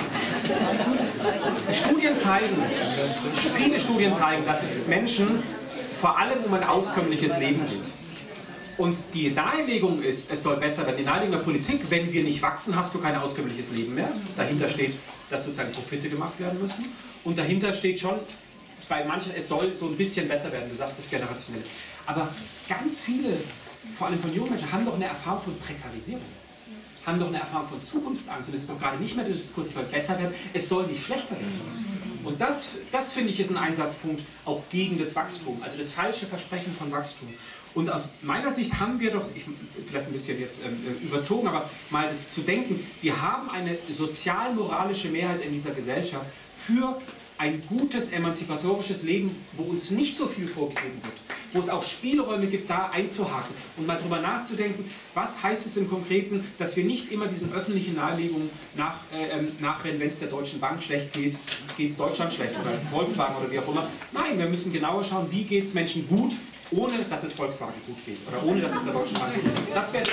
Studien zeigen, viele Studien zeigen, dass es Menschen vor allem um ein auskömmliches Leben geht. Und die Nahelegung ist, es soll besser werden. Die Nahelegung der Politik, wenn wir nicht wachsen, hast du kein auskömmliches Leben mehr. Dahinter steht, dass sozusagen Profite gemacht werden müssen. Und dahinter steht schon, bei manchen, es soll so ein bisschen besser werden. Du sagst das generationell. Aber ganz viele, vor allem von jungen Menschen, haben doch eine Erfahrung von Prekarisierung. Haben doch eine Erfahrung von Zukunftsangst. Und es ist doch gerade nicht mehr der Diskurs, es soll besser werden, es soll nicht schlechter werden. Und das, das finde ich, ist ein Einsatzpunkt auch gegen das Wachstum, also das falsche Versprechen von Wachstum. Und aus meiner Sicht haben wir doch, ich, vielleicht ein bisschen jetzt ähm, überzogen, aber mal das zu denken, wir haben eine sozial-moralische Mehrheit in dieser Gesellschaft für ein gutes, emanzipatorisches Leben, wo uns nicht so viel vorgegeben wird, wo es auch Spielräume gibt, da einzuhaken und mal drüber nachzudenken, was heißt es im Konkreten, dass wir nicht immer diesen öffentlichen Nahelegungen nach, äh, nachrennen, wenn es der Deutschen Bank schlecht geht, geht es Deutschland schlecht oder Volkswagen oder wie auch immer. Nein, wir müssen genauer schauen, wie geht es Menschen gut, ohne dass es Volkswagen gut geht oder ohne dass es der Deutschen Bank gut geht. Das wäre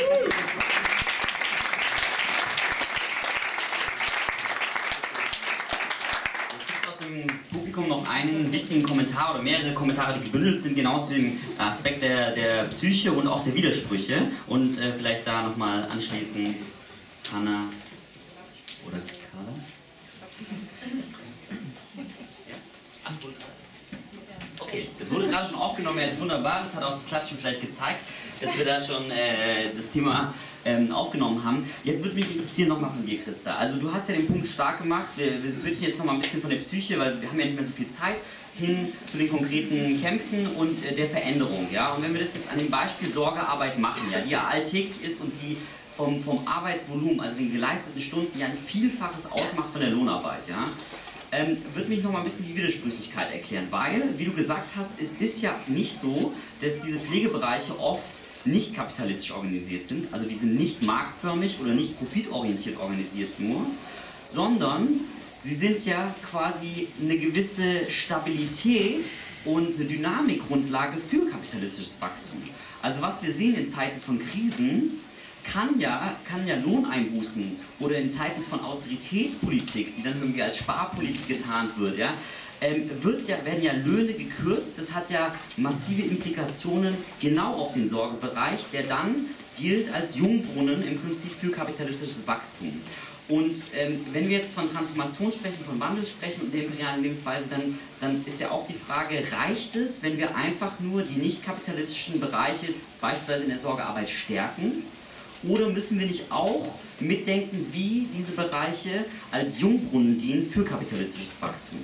im Publikum noch einen wichtigen Kommentar oder mehrere Kommentare, die gebündelt sind, genau zu dem Aspekt der, der Psyche und auch der Widersprüche. Und äh, vielleicht da nochmal anschließend Hanna oder Carla. Ja? Ach, okay, das wurde gerade schon aufgenommen, ja, das ist wunderbar, das hat auch das Klatschen vielleicht gezeigt, dass wir da schon äh, das Thema ähm, aufgenommen haben. Jetzt würde mich interessieren nochmal von dir, Christa. Also du hast ja den Punkt stark gemacht, das würde ich jetzt nochmal ein bisschen von der Psyche, weil wir haben ja nicht mehr so viel Zeit, hin zu den konkreten Kämpfen und äh, der Veränderung. Ja? Und wenn wir das jetzt an dem Beispiel Sorgearbeit machen, ja, die ja alltäglich ist und die vom, vom Arbeitsvolumen, also den geleisteten Stunden, ja ein Vielfaches ausmacht von der Lohnarbeit, ja? Ähm, wird mich noch mal ein bisschen die Widersprüchlichkeit erklären, weil, wie du gesagt hast, es ist ja nicht so, dass diese Pflegebereiche oft nicht kapitalistisch organisiert sind, also die sind nicht marktförmig oder nicht profitorientiert organisiert nur, sondern sie sind ja quasi eine gewisse Stabilität und eine Dynamikgrundlage für kapitalistisches Wachstum. Also was wir sehen in Zeiten von Krisen, kann ja, kann ja Lohneinbußen oder in Zeiten von Austeritätspolitik, die dann irgendwie als Sparpolitik getarnt wird, ja, ähm, wird ja, werden ja Löhne gekürzt. Das hat ja massive Implikationen genau auf den Sorgebereich, der dann gilt als Jungbrunnen im Prinzip für kapitalistisches Wachstum. Und ähm, wenn wir jetzt von Transformation sprechen, von Wandel sprechen und der imperialen Lebensweise, dann, dann ist ja auch die Frage, reicht es, wenn wir einfach nur die nicht kapitalistischen Bereiche, beispielsweise in der Sorgearbeit, stärken? Oder müssen wir nicht auch mitdenken, wie diese Bereiche als Jungbrunnen dienen für kapitalistisches Wachstum?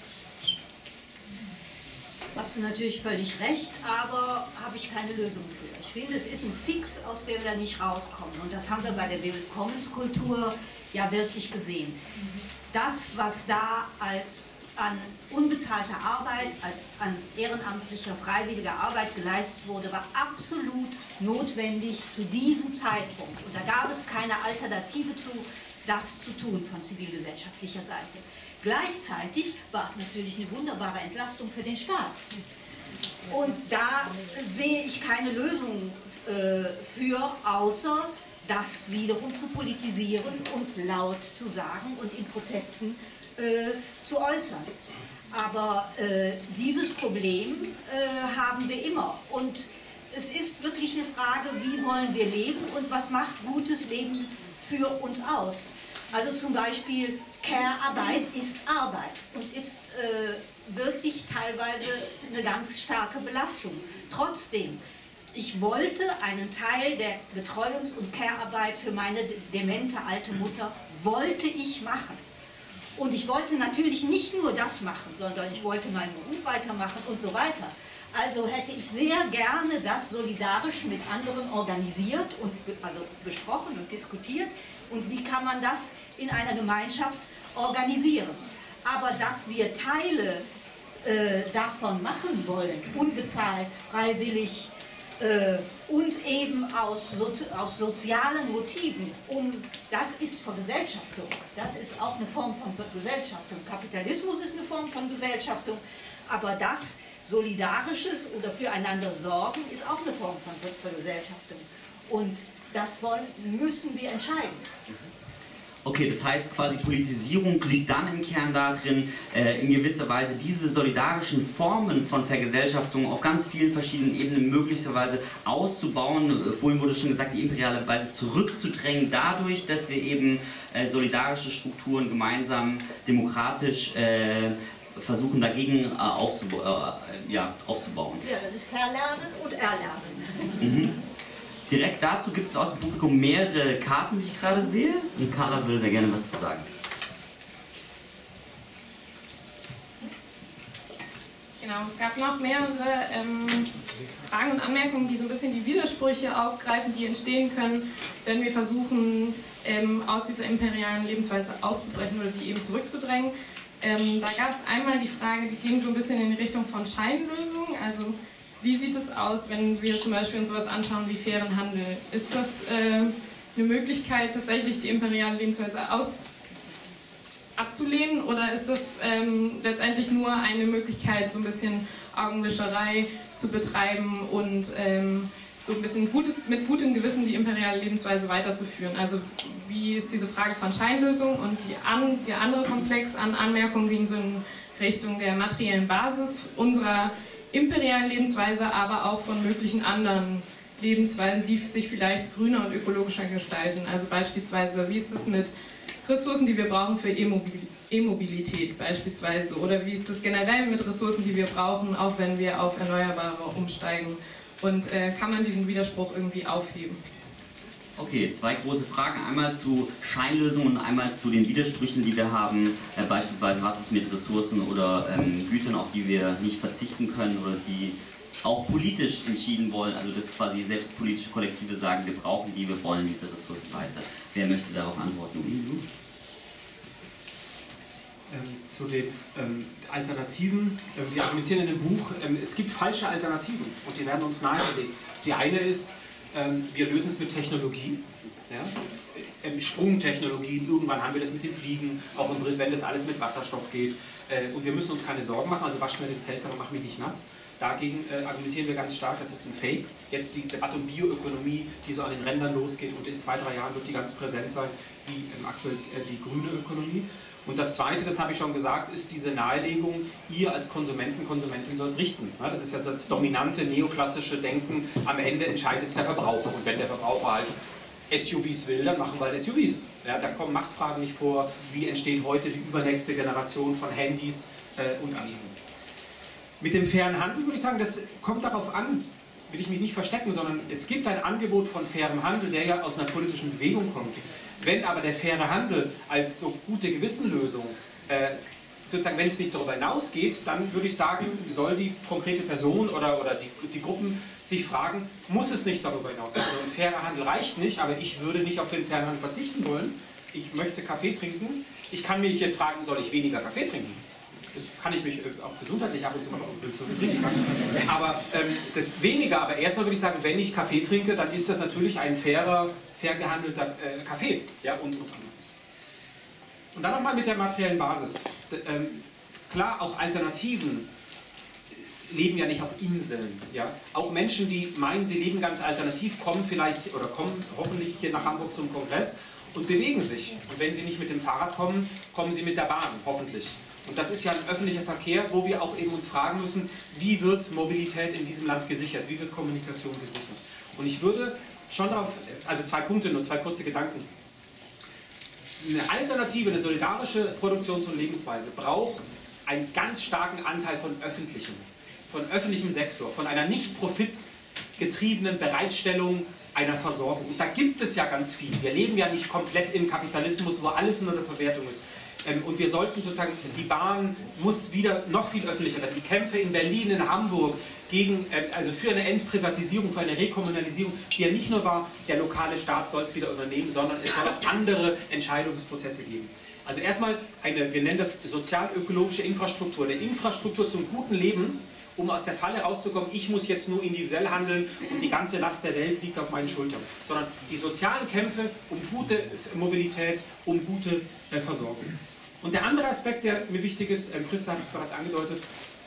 Hast du natürlich völlig recht, aber habe ich keine Lösung für. Ich finde, es ist ein Fix, aus dem wir nicht rauskommen. Und das haben wir bei der Willkommenskultur ja wirklich gesehen. Das, was da als an unbezahlter Arbeit, als an ehrenamtlicher, freiwilliger Arbeit geleistet wurde, war absolut notwendig zu diesem Zeitpunkt. Und da gab es keine Alternative zu, das zu tun von zivilgesellschaftlicher Seite. Gleichzeitig war es natürlich eine wunderbare Entlastung für den Staat. Und da sehe ich keine Lösung äh, für, außer das wiederum zu politisieren und laut zu sagen und in Protesten äh, zu äußern. Aber äh, dieses Problem äh, haben wir immer. Und es ist wirklich eine Frage, wie wollen wir leben und was macht gutes Leben für uns aus. Also zum Beispiel Care-Arbeit ist Arbeit und ist äh, wirklich teilweise eine ganz starke Belastung. Trotzdem, ich wollte einen Teil der Betreuungs- und Care-Arbeit für meine demente alte Mutter, wollte ich machen. Und ich wollte natürlich nicht nur das machen, sondern ich wollte meinen Beruf weitermachen und so weiter. Also hätte ich sehr gerne das solidarisch mit anderen organisiert und also besprochen und diskutiert. Und wie kann man das in einer Gemeinschaft organisieren? Aber dass wir Teile äh, davon machen wollen, unbezahlt, freiwillig äh, und eben aus, Sozi aus sozialen Motiven, um, das ist Vergesellschaftung. Das ist auch eine Form von Vergesellschaftung. Kapitalismus ist eine Form von Gesellschaftung, aber das Solidarisches oder füreinander sorgen ist auch eine Form von Vergesellschaftung. Und das wollen, müssen wir entscheiden. Okay, das heißt quasi Politisierung liegt dann im Kern darin, äh, in gewisser Weise diese solidarischen Formen von Vergesellschaftung auf ganz vielen verschiedenen Ebenen möglicherweise auszubauen. Vorhin wurde schon gesagt, die imperiale Weise zurückzudrängen, dadurch, dass wir eben äh, solidarische Strukturen gemeinsam demokratisch äh, versuchen dagegen äh, aufzuba äh, ja, aufzubauen. Ja, das ist Verlernen und Erlernen. Mhm. Direkt dazu gibt es aus dem Publikum mehrere Karten, die ich gerade sehe. Und Carla würde da gerne was zu sagen. Genau, es gab noch mehrere ähm, Fragen und Anmerkungen, die so ein bisschen die Widersprüche aufgreifen, die entstehen können, wenn wir versuchen, ähm, aus dieser imperialen Lebensweise auszubrechen oder die eben zurückzudrängen. Ähm, da gab es einmal die Frage, die ging so ein bisschen in die Richtung von Scheinlösungen. Also wie sieht es aus, wenn wir zum Beispiel uns sowas anschauen wie fairen Handel? Ist das äh, eine Möglichkeit, tatsächlich die imperiale Lebensweise aus abzulehnen, oder ist das ähm, letztendlich nur eine Möglichkeit, so ein bisschen Augenwischerei zu betreiben und ähm, so ein bisschen gutes, mit gutem Gewissen die imperiale Lebensweise weiterzuführen? Also wie ist diese Frage von Scheinlösung? Und die an, der andere Komplex an Anmerkungen ging so in Richtung der materiellen Basis unserer imperialen Lebensweise, aber auch von möglichen anderen Lebensweisen, die sich vielleicht grüner und ökologischer gestalten. Also beispielsweise, wie ist es mit Ressourcen, die wir brauchen für E-Mobilität beispielsweise, oder wie ist es generell mit Ressourcen, die wir brauchen, auch wenn wir auf Erneuerbare umsteigen, und äh, kann man diesen Widerspruch irgendwie aufheben? Okay, zwei große Fragen, einmal zu Scheinlösungen und einmal zu den Widersprüchen, die wir haben, äh, beispielsweise was ist mit Ressourcen oder ähm, Gütern, auf die wir nicht verzichten können oder die auch politisch entschieden wollen, also dass quasi selbst politische Kollektive sagen, wir brauchen die, wir wollen diese Ressourcen weiter. Wer möchte darauf antworten? Uli, ähm, zu den ähm, Alternativen, äh, wir argumentieren in dem Buch, ähm, es gibt falsche Alternativen und die werden uns nahegelegt. Die eine ist, ähm, wir lösen es mit Technologie, ja? ähm, Sprungtechnologien, irgendwann haben wir das mit dem Fliegen, auch im Brief, wenn das alles mit Wasserstoff geht, äh, und wir müssen uns keine Sorgen machen, also waschen wir den Pelz, aber machen wir nicht nass. Dagegen äh, argumentieren wir ganz stark, das ist ein Fake. Jetzt die Debatte um Bioökonomie, die so an den Rändern losgeht, und in zwei, drei Jahren wird die ganz präsent sein, wie ähm, aktuell äh, die grüne Ökonomie. Und das Zweite, das habe ich schon gesagt, ist diese Nahelegung, ihr als Konsumenten, Konsumentin soll es richten. Ja, das ist ja so das dominante neoklassische Denken, am Ende entscheidet es der Verbraucher. Und wenn der Verbraucher halt S U Vs will, dann machen wir halt S U Vs. Ja, da kommen Machtfragen nicht vor, wie entsteht heute die übernächste Generation von Handys äh, und anderen. Mit dem fairen Handel würde ich sagen, das kommt darauf an, will ich mich nicht verstecken, sondern es gibt ein Angebot von fairem Handel, der ja aus einer politischen Bewegung kommt. Wenn aber der faire Handel als so gute Gewissenlösung, äh, sozusagen, wenn es nicht darüber hinausgeht, dann würde ich sagen, soll die konkrete Person oder, oder die, die Gruppen sich fragen, muss es nicht darüber hinausgehen? Also ein fairer Handel reicht nicht, aber ich würde nicht auf den fairen Handel verzichten wollen. Ich möchte Kaffee trinken. Ich kann mich jetzt fragen, soll ich weniger Kaffee trinken? Das kann ich mich auch gesundheitlich ab und zu mal trinken. Aber ähm, das weniger, aber erstmal würde ich sagen, wenn ich Kaffee trinke, dann ist das natürlich ein fairer, fair gehandelter äh, Kaffee. Ja, und, und anderes. Und dann nochmal mit der materiellen Basis. D ähm, klar, auch Alternativen leben ja nicht auf Inseln. Ja? Auch Menschen, die meinen, sie leben ganz alternativ, kommen vielleicht oder kommen hoffentlich hier nach Hamburg zum Kongress und bewegen sich. Und wenn sie nicht mit dem Fahrrad kommen, kommen sie mit der Bahn, hoffentlich. Und das ist ja ein öffentlicher Verkehr, wo wir auch eben uns fragen müssen, wie wird Mobilität in diesem Land gesichert, wie wird Kommunikation gesichert. Und ich würde schon darauf, also zwei Punkte, nur zwei kurze Gedanken. Eine alternative, eine solidarische Produktions- und Lebensweise braucht einen ganz starken Anteil von öffentlichem, von öffentlichem Sektor, von einer nicht profitgetriebenen Bereitstellung einer Versorgung. Und da gibt es ja ganz viel. Wir leben ja nicht komplett im Kapitalismus, wo alles nur eine Verwertung ist. Und wir sollten sozusagen, die Bahn muss wieder noch viel öffentlicher werden. Die Kämpfe in Berlin, in Hamburg, gegen, also für eine Entprivatisierung, für eine Rekommunalisierung, die ja nicht nur war, der lokale Staat soll es wieder übernehmen, sondern es soll auch andere Entscheidungsprozesse geben. Also erstmal eine, wir nennen das sozial-ökologische Infrastruktur, eine Infrastruktur zum guten Leben, um aus der Falle rauszukommen, ich muss jetzt nur individuell handeln und die ganze Last der Welt liegt auf meinen Schultern. Sondern die sozialen Kämpfe um gute Mobilität, um gute äh, Versorgung. Und der andere Aspekt, der mir wichtig ist, äh, Christa hat es bereits angedeutet,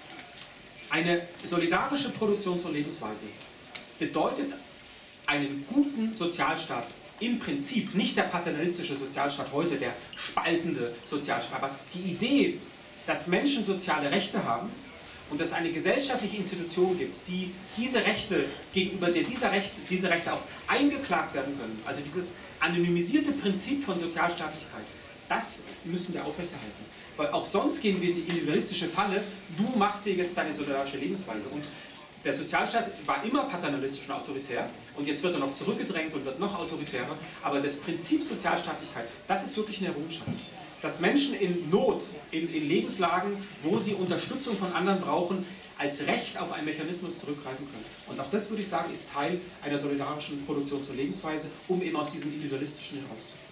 eine solidarische Produktions- und Lebensweise bedeutet einen guten Sozialstaat. Im Prinzip nicht der paternalistische Sozialstaat heute, der spaltende Sozialstaat, aber die Idee, dass Menschen soziale Rechte haben und dass es eine gesellschaftliche Institution gibt, die diese Rechte, gegenüber der diese Rechte, diese Rechte auch eingeklagt werden können, also dieses anonymisierte Prinzip von Sozialstaatlichkeit, das müssen wir aufrechterhalten. Weil auch sonst gehen wir in die individualistische Falle, du machst dir jetzt deine solidarische Lebensweise. Und der Sozialstaat war immer paternalistisch und autoritär und jetzt wird er noch zurückgedrängt und wird noch autoritärer. Aber das Prinzip Sozialstaatlichkeit, das ist wirklich eine Errungenschaft. Dass Menschen in Not, in, in Lebenslagen, wo sie Unterstützung von anderen brauchen, als Recht auf einen Mechanismus zurückgreifen können. Und auch das, würde ich sagen, ist Teil einer solidarischen Produktions- und Lebensweise, um eben aus diesem individualistischen herauszukommen.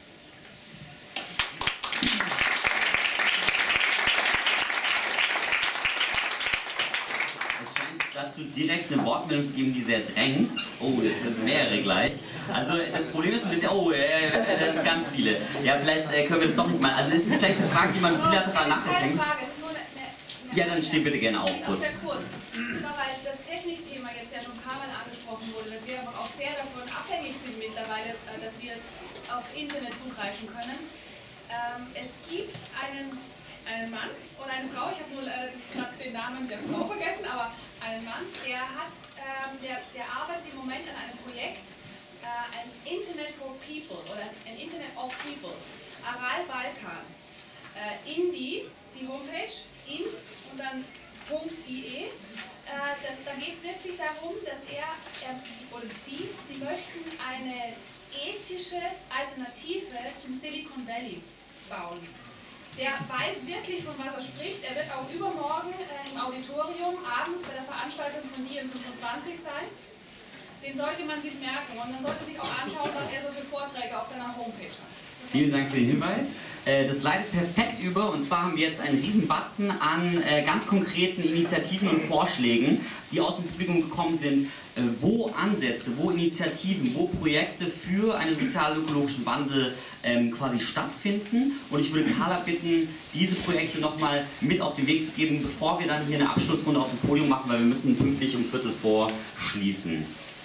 Dazu direkt eine Wortmeldung zu geben, die sehr drängt. Oh, jetzt sind mehrere gleich. Also das Problem ist ein bisschen, oh, äh, das sind ganz viele. Ja, vielleicht äh, können wir das doch nicht mal. Also ist es vielleicht eine Frage, die man bilateral nachdenkt. Ja, dann steh bitte gerne auf. Kurz. Sehr kurz. Weil das Technikthema jetzt ja schon ein paar Mal angesprochen wurde, dass wir aber auch sehr davon abhängig sind mittlerweile, dass wir auf Internet zugreifen können. Ähm, es gibt einen, einen Mann und eine Frau, ich habe nur äh, gerade den Namen der Frau vergessen, aber einen Mann, der hat, ähm, der, der arbeitet im Moment an einem Projekt, äh, ein Internet for People oder ein Internet of People, Aral Balkan. Äh, Indi, die Homepage, int und dann .ie. Äh, das, da geht es wirklich darum, dass er, er oder sie, sie möchten eine ethische Alternative zum Silicon Valley bauen. Der weiß wirklich, von was er spricht. Er wird auch übermorgen äh, im Auditorium abends bei der Veranstaltung von D I E M fünfundzwanzig sein. Den sollte man sich merken und man sollte sich auch anschauen, was er so für Vorträge auf seiner Homepage hat. Vielen Dank für den Hinweis. Das leitet perfekt über und zwar haben wir jetzt einen riesen Batzen an ganz konkreten Initiativen und Vorschlägen, die aus dem Publikum gekommen sind, wo Ansätze, wo Initiativen, wo Projekte für einen sozial-ökologischen Wandel ähm, quasi stattfinden. Und ich würde Carla bitten, diese Projekte nochmal mit auf den Weg zu geben, bevor wir dann hier eine Abschlussrunde auf dem Podium machen, weil wir müssen pünktlich um Viertel vor schließen.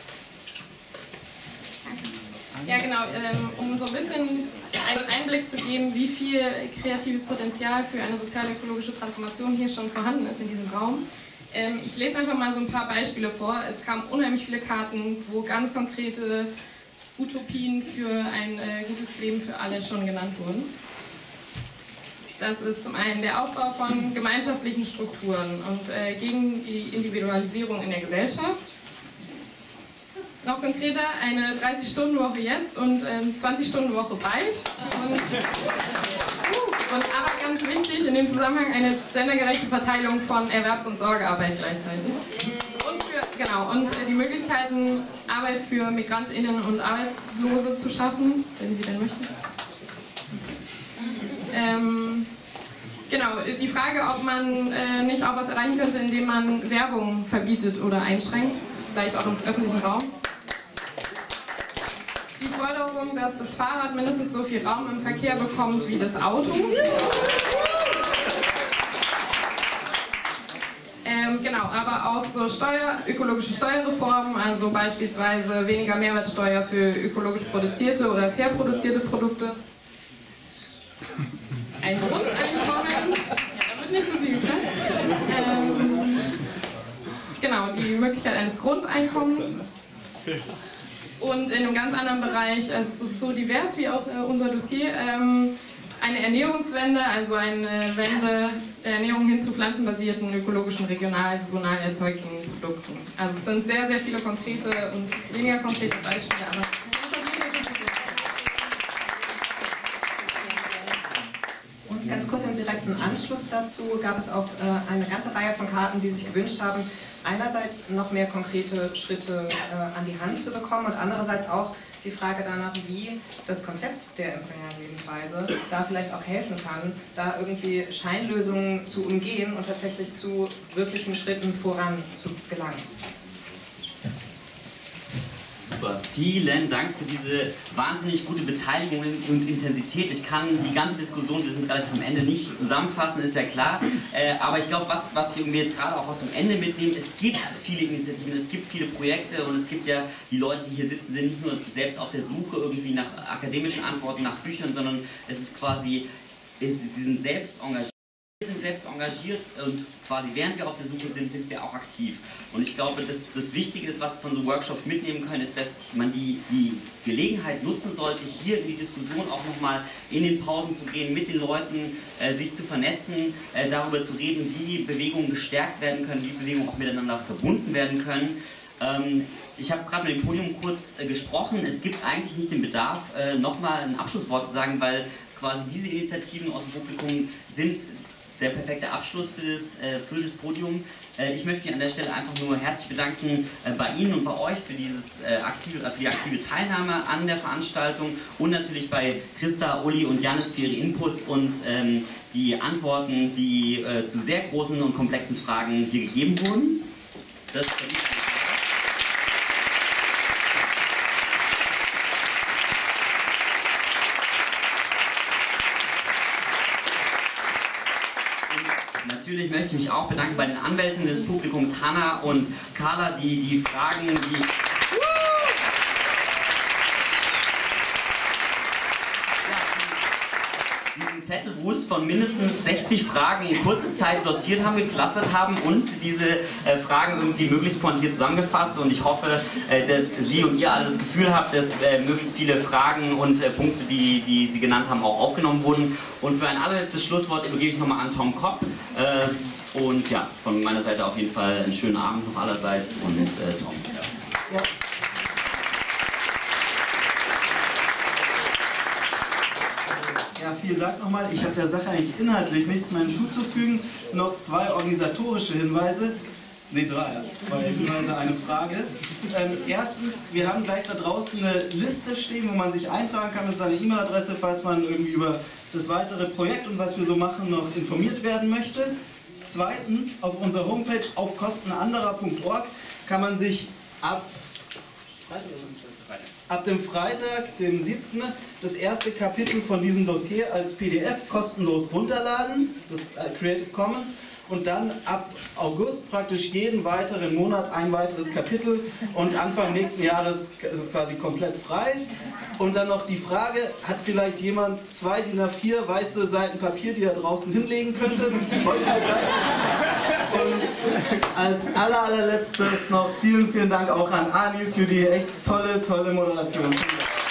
Ja genau, ähm, um so ein bisschen einen Einblick zu geben, wie viel kreatives Potenzial für eine sozial-ökologische Transformation hier schon vorhanden ist in diesem Raum. Ähm, ich lese einfach mal so ein paar Beispiele vor. Es kamen unheimlich viele Karten, wo ganz konkrete Utopien für ein äh, gutes Leben für alle schon genannt wurden. Das ist zum einen der Aufbau von gemeinschaftlichen Strukturen und äh, gegen die Individualisierung in der Gesellschaft. Noch konkreter, eine dreißig-Stunden-Woche jetzt und ähm, zwanzig-Stunden-Woche bald. Und, und aber ganz wichtig in dem Zusammenhang eine gendergerechte Verteilung von Erwerbs- und Sorgearbeit gleichzeitig. Und, für, genau, und äh, die Möglichkeiten, Arbeit für MigrantInnen und Arbeitslose zu schaffen, wenn sie denn möchten. Ähm, genau, die Frage, ob man äh, nicht auch was erreichen könnte, indem man Werbung verbietet oder einschränkt, vielleicht auch im öffentlichen Raum. die Forderung, dass das Fahrrad mindestens so viel Raum im Verkehr bekommt wie das Auto. Ähm, genau, aber auch so Steuer, ökologische Steuerreformen, also beispielsweise weniger Mehrwertsteuer für ökologisch produzierte oder fair produzierte Produkte. Ein Grundeinkommen, da wird nicht so viel klar. Ähm, genau, die Möglichkeit eines Grundeinkommens. Und in einem ganz anderen Bereich, also es ist so divers wie auch äh, unser Dossier, ähm, eine Ernährungswende, also eine Wende der Ernährung hin zu pflanzenbasierten, ökologischen, regional, saisonal erzeugten Produkten. Also es sind sehr, sehr viele konkrete und weniger konkrete Beispiele, aber und ganz kurz im direkten Anschluss dazu gab es auch äh, eine ganze Reihe von Karten, die sich gewünscht haben, einerseits noch mehr konkrete Schritte äh, an die Hand zu bekommen und andererseits auch die Frage danach, wie das Konzept der imperialen Lebensweise da vielleicht auch helfen kann, da irgendwie Scheinlösungen zu umgehen und tatsächlich zu wirklichen Schritten voran zu gelangen. Super, vielen Dank für diese wahnsinnig gute Beteiligung und Intensität. Ich kann die ganze Diskussion, wir sind relativ am Ende, nicht zusammenfassen, ist ja klar. Äh, aber ich glaube, was, was wir jetzt gerade auch aus dem Ende mitnehmen, es gibt viele Initiativen, es gibt viele Projekte und es gibt ja, die Leute, die hier sitzen, sind nicht nur selbst auf der Suche irgendwie nach akademischen Antworten, nach Büchern, sondern es ist quasi, sie sind selbst engagiert. Wir sind selbst engagiert und quasi während wir auf der Suche sind, sind wir auch aktiv. Und ich glaube, das, das Wichtige ist, was wir von so Workshops mitnehmen können, ist, dass man die, die Gelegenheit nutzen sollte, hier in die Diskussion auch nochmal in den Pausen zu gehen, mit den Leuten äh, sich zu vernetzen, äh, darüber zu reden, wie Bewegungen gestärkt werden können, wie Bewegungen auch miteinander verbunden werden können. Ähm, ich habe gerade mit dem Podium kurz äh, gesprochen. Es gibt eigentlich nicht den Bedarf, äh, nochmal ein Abschlusswort zu sagen, weil quasi diese Initiativen aus dem Publikum sind der perfekte Abschluss für das, äh, für das Podium. Äh, ich möchte mich an der Stelle einfach nur herzlich bedanken äh, bei Ihnen und bei euch für, dieses, äh, aktive, für die aktive Teilnahme an der Veranstaltung und natürlich bei Christa, Uli und Jannis für ihre Inputs und ähm, die Antworten, die äh, zu sehr großen und komplexen Fragen hier gegeben wurden. Das Natürlich möchte ich mich auch bedanken bei den Anwältinnen des Publikums Hanna und Carla, die die Fragen, die diesen Zettelwust von mindestens sechzig Fragen in kurzer Zeit sortiert haben, geklustert haben und diese äh, Fragen irgendwie möglichst pointiert zusammengefasst. Und ich hoffe, äh, dass Sie und ihr alle das Gefühl habt, dass äh, möglichst viele Fragen und äh, Punkte, die, die Sie genannt haben, auch aufgenommen wurden. Und für ein allerletztes Schlusswort übergebe ich nochmal an Tom Kopp. Äh, und ja, von meiner Seite auf jeden Fall einen schönen Abend noch allerseits. Und äh, Tom. Ja. Ja. Ja, vielen Dank nochmal. Ich habe der Sache eigentlich inhaltlich nichts mehr hinzuzufügen. Noch zwei organisatorische Hinweise. Ne, drei. Zwei Hinweise, eine Frage. Ähm, erstens, wir haben gleich da draußen eine Liste stehen, wo man sich eintragen kann mit seiner E-Mail-Adresse, falls man irgendwie über das weitere Projekt und was wir so machen noch informiert werden möchte. Zweitens, auf unserer Homepage auf kostenanderer punkt org kann man sich ab Ab dem Freitag, den siebten das erste Kapitel von diesem Dossier als P D F kostenlos runterladen, das Creative Commons, und dann ab August praktisch jeden weiteren Monat ein weiteres Kapitel und Anfang nächsten Jahres ist es quasi komplett frei. Und dann noch die Frage, hat vielleicht jemand zwei D I N A vier weiße Seiten Papier, die er draußen hinlegen könnte? Und als aller, allerletztes noch vielen, vielen Dank auch an Ani für die echt tolle, tolle Moderation.